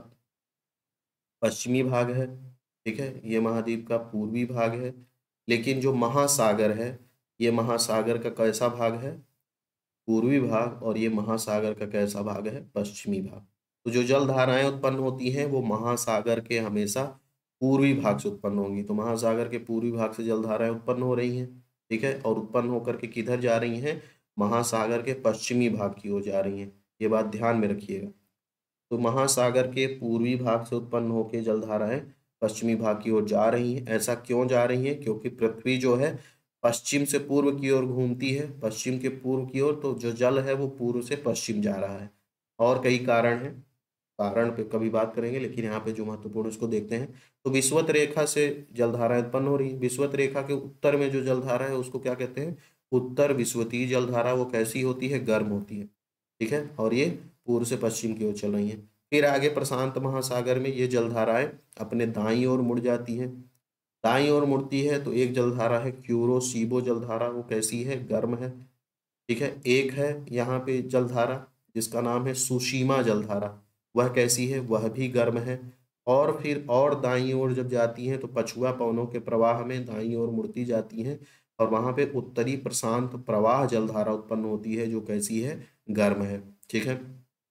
पश्चिमी भाग है। ठीक है, ये महाद्वीप का पूर्वी भाग है। लेकिन जो महासागर है, ये महासागर का कैसा भाग है, पूर्वी भाग, और ये महासागर का कैसा भाग है, पश्चिमी भाग। तो जो जलधाराएं उत्पन्न होती हैं वो महासागर के हमेशा पूर्वी भाग से उत्पन्न होंगी। तो महासागर के पूर्वी भाग से जलधाराएं उत्पन्न हो रही हैं। ठीक है, और उत्पन्न होकर के किधर जा रही हैं, महासागर के पश्चिमी भाग की ओर जा रही हैं। ये बात ध्यान में रखिएगा। तो महासागर के पूर्वी भाग से उत्पन्न होकर जलधाराएं पश्चिमी भाग की ओर जा रही हैं। ऐसा क्यों जा रही हैं, क्योंकि पृथ्वी जो है पश्चिम से पूर्व की ओर घूमती है, पश्चिम के पूर्व की ओर, तो जो जल है वो पूर्व से पश्चिम जा रहा है। और कई कारण हैं, कारण पे कभी बात करेंगे, लेकिन यहाँ पे जो महत्वपूर्ण उसको देखते हैं। तो विषुवत रेखा से जलधाराएं उत्पन्न हो रही है। विषुवत रेखा के उत्तर में जो जलधारा है उसको क्या कहते हैं, उत्तर विषुवतीय जलधारा। वो कैसी होती है, गर्म होती है। ठीक है, और ये पूर्व से पश्चिम की ओर चल रही है। फिर आगे प्रशांत महासागर में ये जलधाराएं अपने दाईं ओर मुड़ जाती हैं। दाईं ओर मुड़ती है तो एक जलधारा है क्यूरोसीबो जलधारा, वो कैसी है, गर्म है। ठीक है, एक है यहाँ पे जलधारा जिसका नाम है सुशीमा जलधारा, वह कैसी है, वह भी गर्म है। और फिर और दाईं ओर जब जाती हैं तो पछुआ पवनों के प्रवाह में दाईं ओर मुड़ती जाती हैं, और वहां पे उत्तरी प्रशांत प्रवाह जलधारा उत्पन्न होती है जो कैसी है, गर्म है। ठीक है,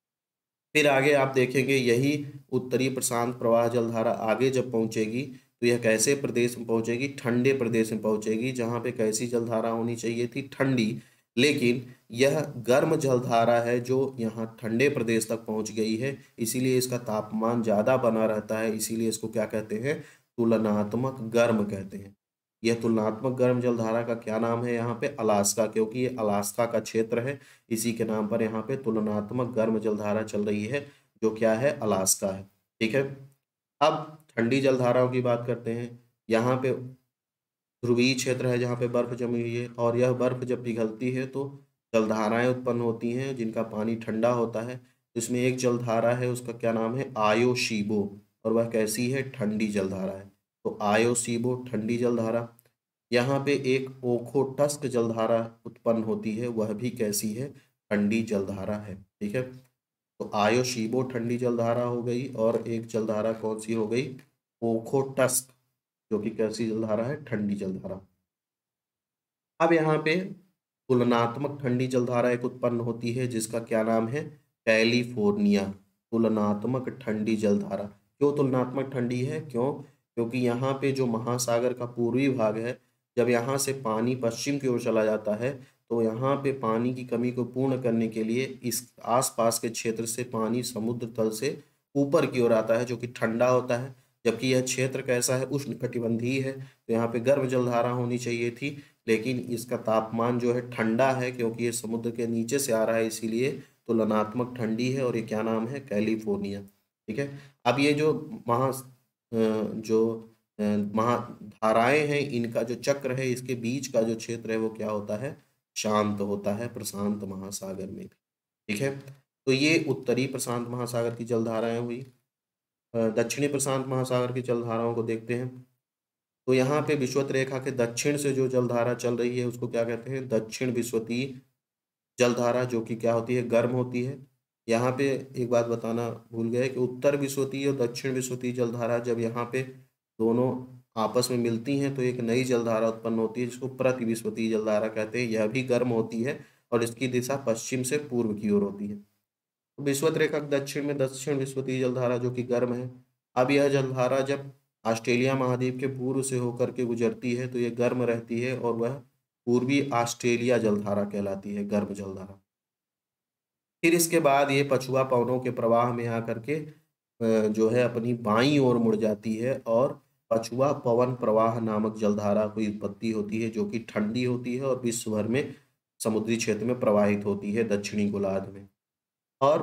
फिर आगे आप देखेंगे यही उत्तरी प्रशांत प्रवाह जलधारा आगे जब पहुंचेगी तो यह कैसे प्रदेश में पहुंचेगी, ठंडे प्रदेश में पहुंचेगी, जहां पे कैसी जलधारा होनी चाहिए थी, ठंडी। लेकिन यह गर्म जलधारा है जो यहाँ ठंडे प्रदेश तक पहुंच गई है, इसीलिए इसका तापमान ज्यादा बना रहता है। इसीलिए इसको क्या कहते हैं, तुलनात्मक गर्म कहते हैं। यह तुलनात्मक गर्म जलधारा का क्या नाम है, यहाँ पे अलास्का, क्योंकि ये अलास्का का क्षेत्र है, इसी के नाम पर यहाँ पे तुलनात्मक गर्म जलधारा चल रही है, जो क्या है, अलास्का है। ठीक है, अब ठंडी जलधाराओं की बात करते हैं। यहाँ पे ध्रुवीय क्षेत्र है जहाँ पे बर्फ जमी हुई है, और यह बर्फ जब पिघलती है तो जलधाराएं उत्पन्न होती हैं जिनका पानी ठंडा होता है। इसमें एक जलधारा है, उसका क्या नाम है, आयोशीबो, और वह कैसी है, ठंडी जलधारा है। तो आयोशीबो ठंडी जलधारा। यहाँ पे एक ओखोटस्क जलधारा उत्पन्न होती है, वह भी कैसी है, ठंडी जलधारा है। ठीक है, तो आयोशीबो ठंडी जलधारा हो गई, और एक जलधारा कौन सी हो गई, ओखोटस्क, जो कि कैसी जलधारा है, ठंडी जलधारा। अब यहाँ पे तुलनात्मक ठंडी जलधारा एक उत्पन्न होती है जिसका क्या नाम है, कैलिफोर्निया। तुलनात्मक ठंडी जलधारा। क्यों तुलनात्मक ठंडी है, क्यों, क्योंकि यहाँ पे जो महासागर का पूर्वी भाग है, जब यहाँ से पानी पश्चिम की ओर चला जाता है तो यहाँ पे पानी की कमी को पूर्ण करने के लिए इस आसपास के क्षेत्र से पानी समुद्र तल से ऊपर की ओर आता है, जो कि ठंडा होता है। जबकि यह क्षेत्र कैसा है, उष्णकटिबंधीय है, तो यहाँ पे गर्म जलधारा होनी चाहिए थी, लेकिन इसका तापमान जो है ठंडा है, क्योंकि ये समुद्र के नीचे से आ रहा है, इसीलिए तुलनात्मक ठंडी है। और ये क्या नाम है, कैलिफोर्निया। ठीक है। अब ये जो महाधाराएं हैं, इनका जो चक्र है, इसके बीच का जो क्षेत्र है वो क्या होता है, शांत होता है प्रशांत महासागर में भी। ठीक है। तो ये उत्तरी प्रशांत महासागर की जलधाराएं हुई। दक्षिणी प्रशांत महासागर की जलधाराओं को देखते हैं। तो यहाँ पे विषुवत रेखा के दक्षिण से जो जलधारा चल रही है उसको क्या कहते हैं, दक्षिण विषुवतीय जलधारा, जो कि क्या होती है, गर्म होती है। यहाँ पे एक बात बताना भूल गए कि उत्तर विषुवतीय और दक्षिण विषुवतीय जलधारा जब यहाँ पे दोनों आपस में मिलती हैं तो एक नई जलधारा उत्पन्न होती है जिसको प्रति विषुवतीय जलधारा कहते हैं। यह भी गर्म होती है और इसकी दिशा पश्चिम से पूर्व की ओर होती है। तो विषुवत रेखा के दक्षिण में दक्षिण विषुवतीय जलधारा जो कि गर्म है। अब यह जलधारा जब ऑस्ट्रेलिया महाद्वीप के पूर्व से होकर के गुजरती है तो ये गर्म रहती है और वह पूर्वी ऑस्ट्रेलिया जलधारा कहलाती है, गर्म जलधारा। फिर इसके बाद ये पछुआ पवनों के प्रवाह में आकर के जो है अपनी बाईं ओर मुड़ जाती है और पछुआ पवन प्रवाह नामक जलधारा की उत्पत्ति होती है, जो कि ठंडी होती है और विश्व भर में समुद्री क्षेत्र में प्रवाहित होती है दक्षिणी गोलार्ध में। और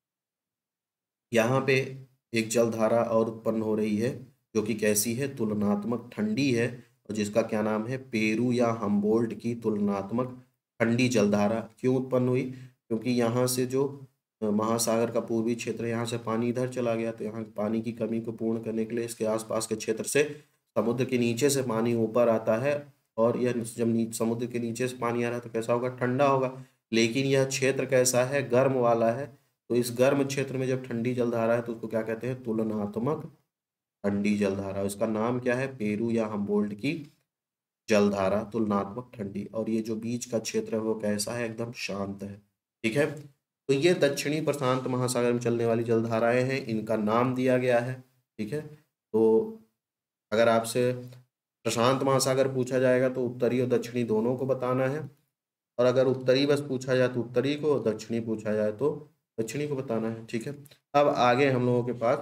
यहाँ पे एक जलधारा और उत्पन्न हो रही है जो कि कैसी है, तुलनात्मक ठंडी है, और जिसका क्या नाम है, पेरू या हम्बोल्ट की तुलनात्मक ठंडी जलधारा। क्यों उत्पन्न हुई, क्योंकि यहाँ से जो महासागर का पूर्वी क्षेत्र, यहाँ से पानी इधर चला गया तो यहाँ पानी की कमी को पूर्ण करने के लिए इसके आसपास के क्षेत्र से समुद्र के नीचे से पानी ऊपर आता है। और यह जब समुद्र के नीचे से पानी आ रहा है तो कैसा होगा, ठंडा होगा। लेकिन यह क्षेत्र कैसा है, गर्म वाला है। तो इस गर्म क्षेत्र में जब ठंडी जलधारा है तो उसको क्या कहते हैं, तुलनात्मक ठंडी जलधारा। इसका नाम क्या है, पेरू या हम्बोल्ट की जलधारा, तुलनात्मक ठंडी। और ये जो बीच का क्षेत्र है वो कैसा है, एकदम शांत है। ठीक है। तो ये दक्षिणी प्रशांत महासागर में चलने वाली जलधाराएं हैं, इनका नाम दिया गया है। ठीक है। तो अगर आपसे प्रशांत महासागर पूछा जाएगा तो उत्तरी और दक्षिणी दोनों को बताना है, और अगर उत्तरी बस पूछा जाए तो उत्तरी को, दक्षिणी पूछा जाए तो दक्षिणी को बताना है। ठीक है। अब आगे हम लोगों के पास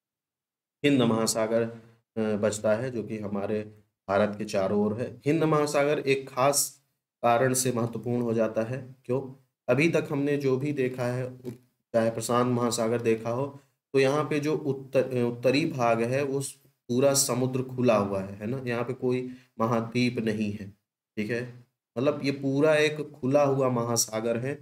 हिंद महासागर बचता है, जो कि हमारे भारत के चारों ओर है। हिंद महासागर एक खास कारण से महत्वपूर्ण हो जाता है। क्यों, अभी तक हमने जो भी देखा है, चाहे प्रशांत महासागर देखा हो, तो यहाँ पे जो उत्तरी भाग है वो पूरा समुद्र खुला हुआ है ना, यहाँ पे कोई महाद्वीप नहीं है। ठीक है। मतलब ये पूरा एक खुला हुआ महासागर है।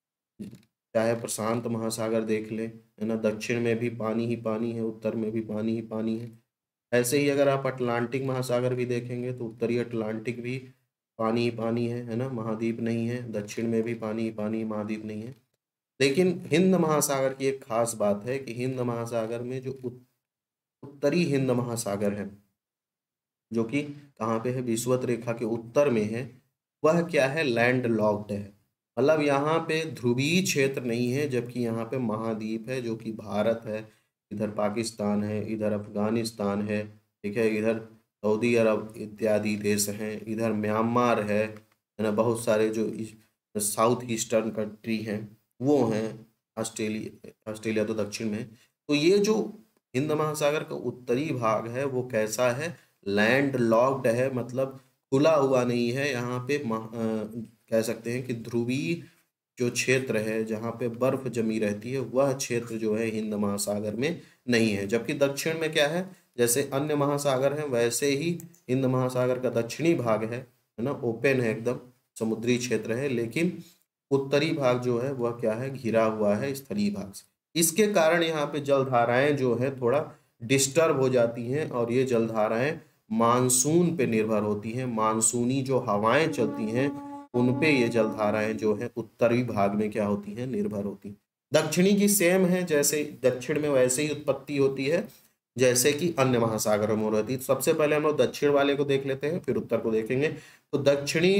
चाहे प्रशांत महासागर देख ले, है ना, दक्षिण में भी पानी ही पानी है, उत्तर में भी पानी ही पानी है। ऐसे ही अगर आप अटलांटिक महासागर भी देखेंगे तो उत्तरी अटलांटिक भी पानी ही पानी है ना, महाद्वीप नहीं है। दक्षिण में भी पानी ही पानी, महाद्वीप नहीं है। लेकिन हिंद महासागर की एक खास बात है कि हिंद महासागर में जो उत्तरी हिंद महासागर है, जो कि कहाँ पे है, विषुवत रेखा के उत्तर में है, वह क्या है, लैंड लॉक्ड है। मतलब यहाँ पे ध्रुवीय क्षेत्र नहीं है, जबकि यहाँ पे महाद्वीप है, जो कि भारत है, इधर पाकिस्तान है, इधर अफगानिस्तान है। ठीक है। इधर सऊदी अरब इत्यादि देश हैं, इधर म्यांमार है ना, बहुत सारे जो साउथ ईस्टर्न कंट्री हैं वो हैं। ऑस्ट्रेलिया तो दक्षिण में है। तो ये जो हिंद महासागर का उत्तरी भाग है वो कैसा है, लैंड लॉक्ड है, मतलब खुला हुआ नहीं है। यहाँ पे कह सकते हैं कि ध्रुवीय जो क्षेत्र है जहाँ पे बर्फ जमी रहती है, वह क्षेत्र जो है हिंद महासागर में नहीं है। जबकि दक्षिण में क्या है, जैसे अन्य महासागर हैं वैसे ही हिंद महासागर का दक्षिणी भाग है ना, ओपन है, एकदम समुद्री क्षेत्र है। लेकिन उत्तरी भाग जो है वह क्या है, घिरा हुआ है स्थलीय भाग से। इसके कारण यहाँ पे जलधाराएं जो है थोड़ा डिस्टर्ब हो जाती हैं, और ये जलधाराएं मानसून पे निर्भर होती हैं। मानसूनी जो हवाएं चलती हैं उन पे ये जलधाराएं जो है उत्तरी भाग में क्या होती हैं, निर्भर होती हैं। दक्षिणी की सेम है, जैसे दक्षिण में वैसे ही उत्पत्ति होती है जैसे कि अन्य महासागरों में होती है। सबसे पहले हम लोग दक्षिण वाले को देख लेते हैं, फिर उत्तर को देखेंगे। तो दक्षिणी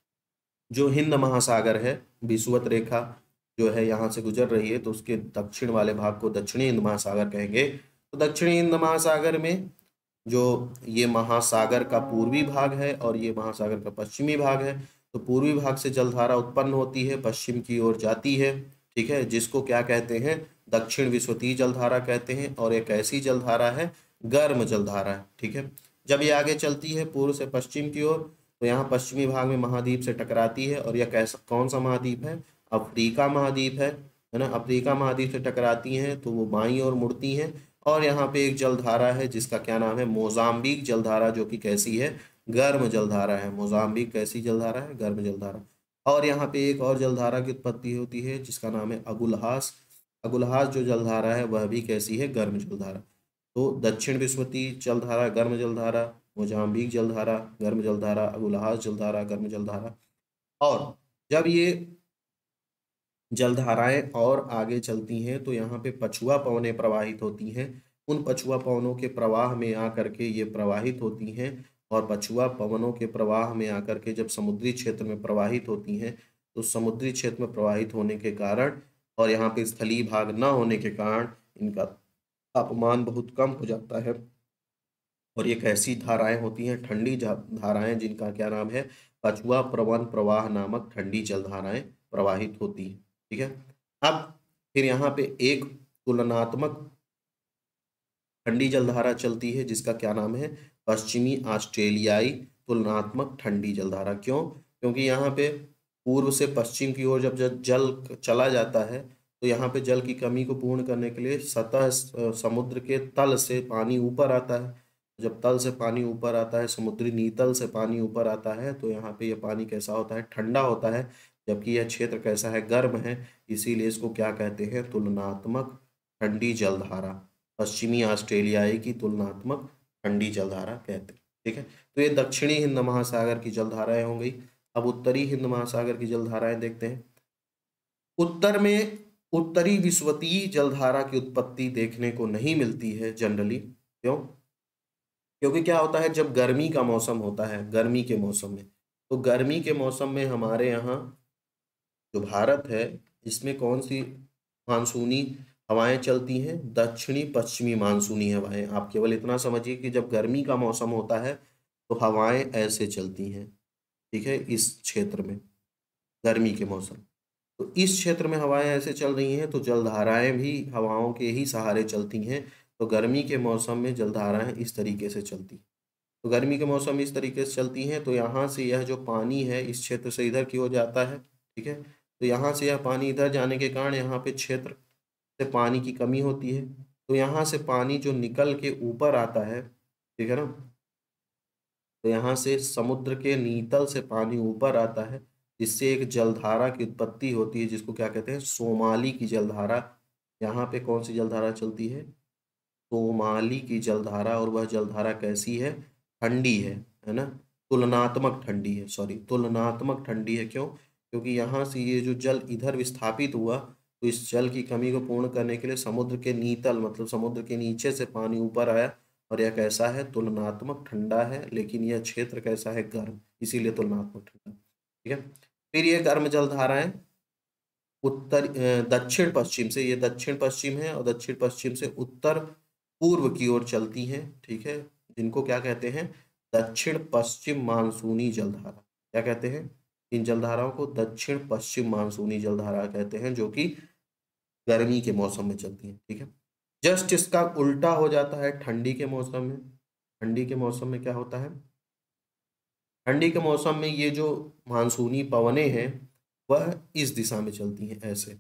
जो हिंद महासागर है, विषुवत रेखा जो है यहाँ से गुजर रही है, तो उसके दक्षिण वाले भाग को दक्षिणी हिंद महासागर कहेंगे। तो दक्षिणी हिंद महासागर में जो ये महासागर का पूर्वी भाग है और ये महासागर का पश्चिमी भाग है। तो पूर्वी भाग से जलधारा उत्पन्न होती है, पश्चिम की ओर जाती है। ठीक है। जिसको क्या कहते हैं, दक्षिण विषुवतीय जलधारा कहते हैं। और एक ऐसी जलधारा है, गर्म जलधारा है। ठीक है। जब ये आगे चलती है पूर्व से पश्चिम की ओर, तो यहाँ पश्चिमी भाग में महाद्वीप से टकराती है। और यह कैसा, कौन सा महाद्वीप है, अफ्रीका महाद्वीप है। है ना, अफ्रीका महाद्वीप से टकराती हैं तो वो बाईं ओर मुड़ती हैं। और यहाँ पे एक जलधारा है जिसका क्या नाम है, मोजाम्बिक जलधारा, जो कि कैसी है, गर्म जलधारा है। मोजाम्बिक कैसी जलधारा है, गर्म जलधारा। और यहाँ पे एक और जलधारा की उत्पत्ति होती है जिसका नाम है अगुलहास। अगुलहास जो जलधारा है वह भी कैसी है, गर्म जलधारा। तो दक्षिण विस्वती जलधारा गर्म जलधारा, मोजाम्बिक जलधारा गर्म जलधारा, अगुलहास जलधारा गर्म जलधारा। और जब ये जलधाराएं और आगे चलती हैं तो यहाँ पे पछुआ पवनें प्रवाहित होती हैं। उन पछुआ पवनों के प्रवाह में आकर के ये प्रवाहित होती हैं। और पछुआ पवनों के प्रवाह में आकर के जब समुद्री क्षेत्र में प्रवाहित होती हैं तो समुद्री क्षेत्र में प्रवाहित होने के कारण और यहाँ पे स्थलीय भाग न होने के कारण इनका तापमान बहुत कम हो जाता है। और एक ऐसी धाराएं होती हैं, ठंडी धाराएं, जिनका क्या नाम है, पछुआ प्रवण प्रवाह नामक ठंडी जलधाराएं प्रवाहित होती हैं। ठीक है। अब फिर यहाँ पे एक तुलनात्मक ठंडी जलधारा चलती है जिसका क्या नाम है, पश्चिमी ऑस्ट्रेलियाई तुलनात्मक ठंडी जलधारा। क्यों? क्योंकि यहाँ पे पूर्व से पश्चिम की ओर जब जल चला जाता है तो यहाँ पे जल की कमी को पूर्ण करने के लिए सतह समुद्र के तल से पानी ऊपर आता है। जब तल से पानी ऊपर आता है, समुद्री नीतल से पानी ऊपर आता है, तो यहाँ पे यह पानी कैसा होता है, ठंडा होता है। जबकि यह क्षेत्र कैसा है, गर्म है। इसीलिए इसको क्या कहते हैं, तुलनात्मक ठंडी जलधारा। पश्चिमी ऑस्ट्रेलियाई की तुलनात्मक ठंडी जलधारा कहते हैं। ठीक है। तो ये दक्षिणी हिंद महासागर की जलधाराएं हो गई। अब उत्तरी हिंद महासागर की जलधाराएं देखते हैं। उत्तर में उत्तरी विस्वतीय जलधारा की उत्पत्ति देखने को नहीं मिलती है जनरली। क्यों? क्योंकि क्या होता है, जब गर्मी का मौसम होता है, गर्मी के मौसम में, तो गर्मी के मौसम में हमारे यहाँ जो भारत है इसमें कौन सी मानसूनी हवाएं चलती हैं, दक्षिणी पश्चिमी मानसूनी हवाएं। आप केवल इतना समझिए कि जब गर्मी का मौसम होता है तो हवाएं ऐसे चलती हैं। ठीक है। इस क्षेत्र में गर्मी के मौसम, तो इस क्षेत्र में हवाएं ऐसे चल रही हैं तो जलधाराएं भी हवाओं के ही सहारे चलती हैं। तो गर्मी के मौसम में जलधाराएं इस तरीके से चलती हैं। तो गर्मी के मौसम में इस तरीके से चलती हैं तो यहाँ से यह जो पानी है इस क्षेत्र से इधर की ओर जाता है। ठीक है। तो यहाँ से यह पानी इधर जाने के कारण यहाँ पे क्षेत्र से पानी की कमी होती है। तो यहाँ से पानी जो निकल के ऊपर आता है, ठीक है ना, तो यहाँ से समुद्र के नीतल से पानी ऊपर आता है, जिससे एक जलधारा की उत्पत्ति होती है जिसको क्या कहते हैं, सोमाली की जलधारा। यहाँ पे कौन सी जलधारा चलती है, सोमाली की जलधारा। और वह जलधारा कैसी है, ठंडी है ना, तुलनात्मक ठंडी है, सॉरी तुलनात्मक ठंडी है। क्यों? क्योंकि यहाँ से ये जो जल इधर विस्थापित हुआ तो इस जल की कमी को पूर्ण करने के लिए समुद्र के नीतल मतलब समुद्र के नीचे से पानी ऊपर आया और यह कैसा है, तुलनात्मक ठंडा है। लेकिन यह क्षेत्र कैसा है, गर्म, इसीलिए तुलनात्मक ठंडा। ठीक है। फिर ये गर्म जलधाराएं उत्तर दक्षिण पश्चिम से, ये दक्षिण पश्चिम है और दक्षिण पश्चिम से उत्तर पूर्व की ओर चलती हैं। ठीक है। जिनको क्या कहते हैं, दक्षिण पश्चिम मानसूनी जलधारा। क्या कहते हैं, इन जलधाराओं को दक्षिण पश्चिम मानसूनी जलधारा कहते हैं, जो कि गर्मी के मौसम में चलती हैं। ठीक है। जस्ट इसका उल्टा हो जाता है ठंडी के मौसम में। ठंडी के मौसम में क्या होता है, ठंडी के मौसम में ये जो मानसूनी पवनें हैं वह इस दिशा में चलती हैं, ऐसे।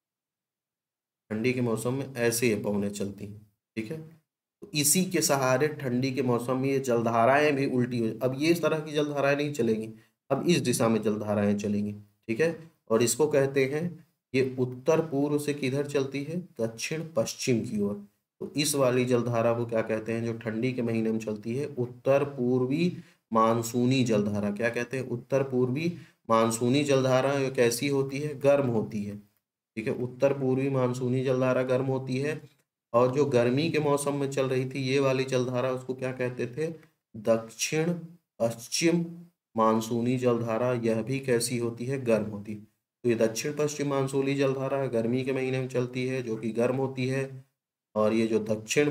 ठंडी के मौसम में ऐसे ये पवनें चलती हैं। ठीक है। तो इसी के सहारे ठंडी के मौसम में ये जलधाराएं भी उल्टी हो, अब ये इस तरह की जलधाराएं नहीं चलेंगी, अब इस दिशा में जलधाराएं चलेंगी। ठीक है। और इसको कहते हैं, ये उत्तर पूर्व से किधर चलती है, दक्षिण पश्चिम की ओर। तो इस वाली जलधारा को क्या कहते हैं, जो ठंडी के महीने में चलती है, उत्तर पूर्वी मानसूनी जलधारा। क्या कहते हैं, उत्तर पूर्वी मानसूनी जलधारा। ये कैसी होती है, गर्म होती है। ठीक है। उत्तर पूर्वी मानसूनी जलधारा गर्म होती है। और जो गर्मी के मौसम में चल रही थी ये वाली जलधारा, उसको क्या कहते थे, दक्षिण पश्चिम मानसूनी जलधारा। यह भी कैसी होती है, गर्म होती है। तो ये दक्षिण पश्चिम मानसूनी जलधारा गर्मी के महीने में चलती है, जो कि गर्म होती है। और ये जो दक्षिण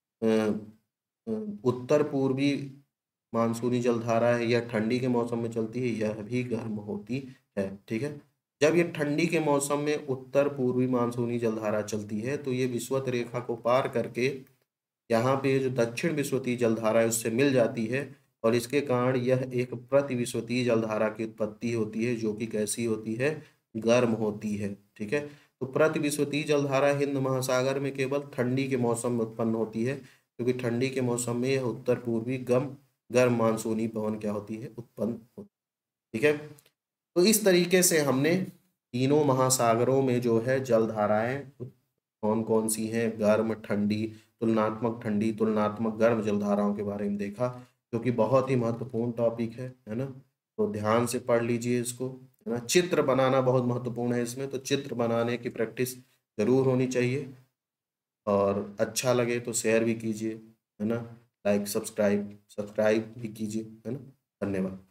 उत्तर पूर्वी मानसूनी जलधारा है, यह ठंडी के मौसम में चलती है, यह भी गर्म होती है। ठीक है। जब ये ठंडी के मौसम में उत्तर पूर्वी मानसूनी जलधारा चलती है तो ये विषुवत रेखा को पार करके यहाँ पे जो दक्षिण विषुवतीय जलधारा है उससे मिल जाती है। और इसके कारण यह एक प्रति विषुवतीय जलधारा की उत्पत्ति होती है, जो कि कैसी होती है, गर्म होती है। ठीक है। तो प्रतिविस्वतीय जलधारा हिंद महासागर में केवल ठंडी के मौसम में उत्पन्न होती है, क्योंकि ठंडी के मौसम में यह उत्तर पूर्वी गर्म मानसूनी पवन क्या होती है, उत्पन्न होती है। ठीक है, तो इस तरीके से हमने तीनों महासागरों में जो है जलधाराएं कौन कौन सी हैं, गर्म, ठंडी, तुलनात्मक गर्म जलधाराओं के बारे में देखा, जो कि बहुत ही महत्वपूर्ण टॉपिक है ना। तो ध्यान से पढ़ लीजिए इसको, है ना। चित्र बनाना बहुत महत्वपूर्ण है इसमें, तो चित्र बनाने की प्रैक्टिस जरूर होनी चाहिए, और अच्छा लगे तो शेयर भी कीजिए, है ना। लाइक सब्सक्राइब भी कीजिए, है ना। धन्यवाद।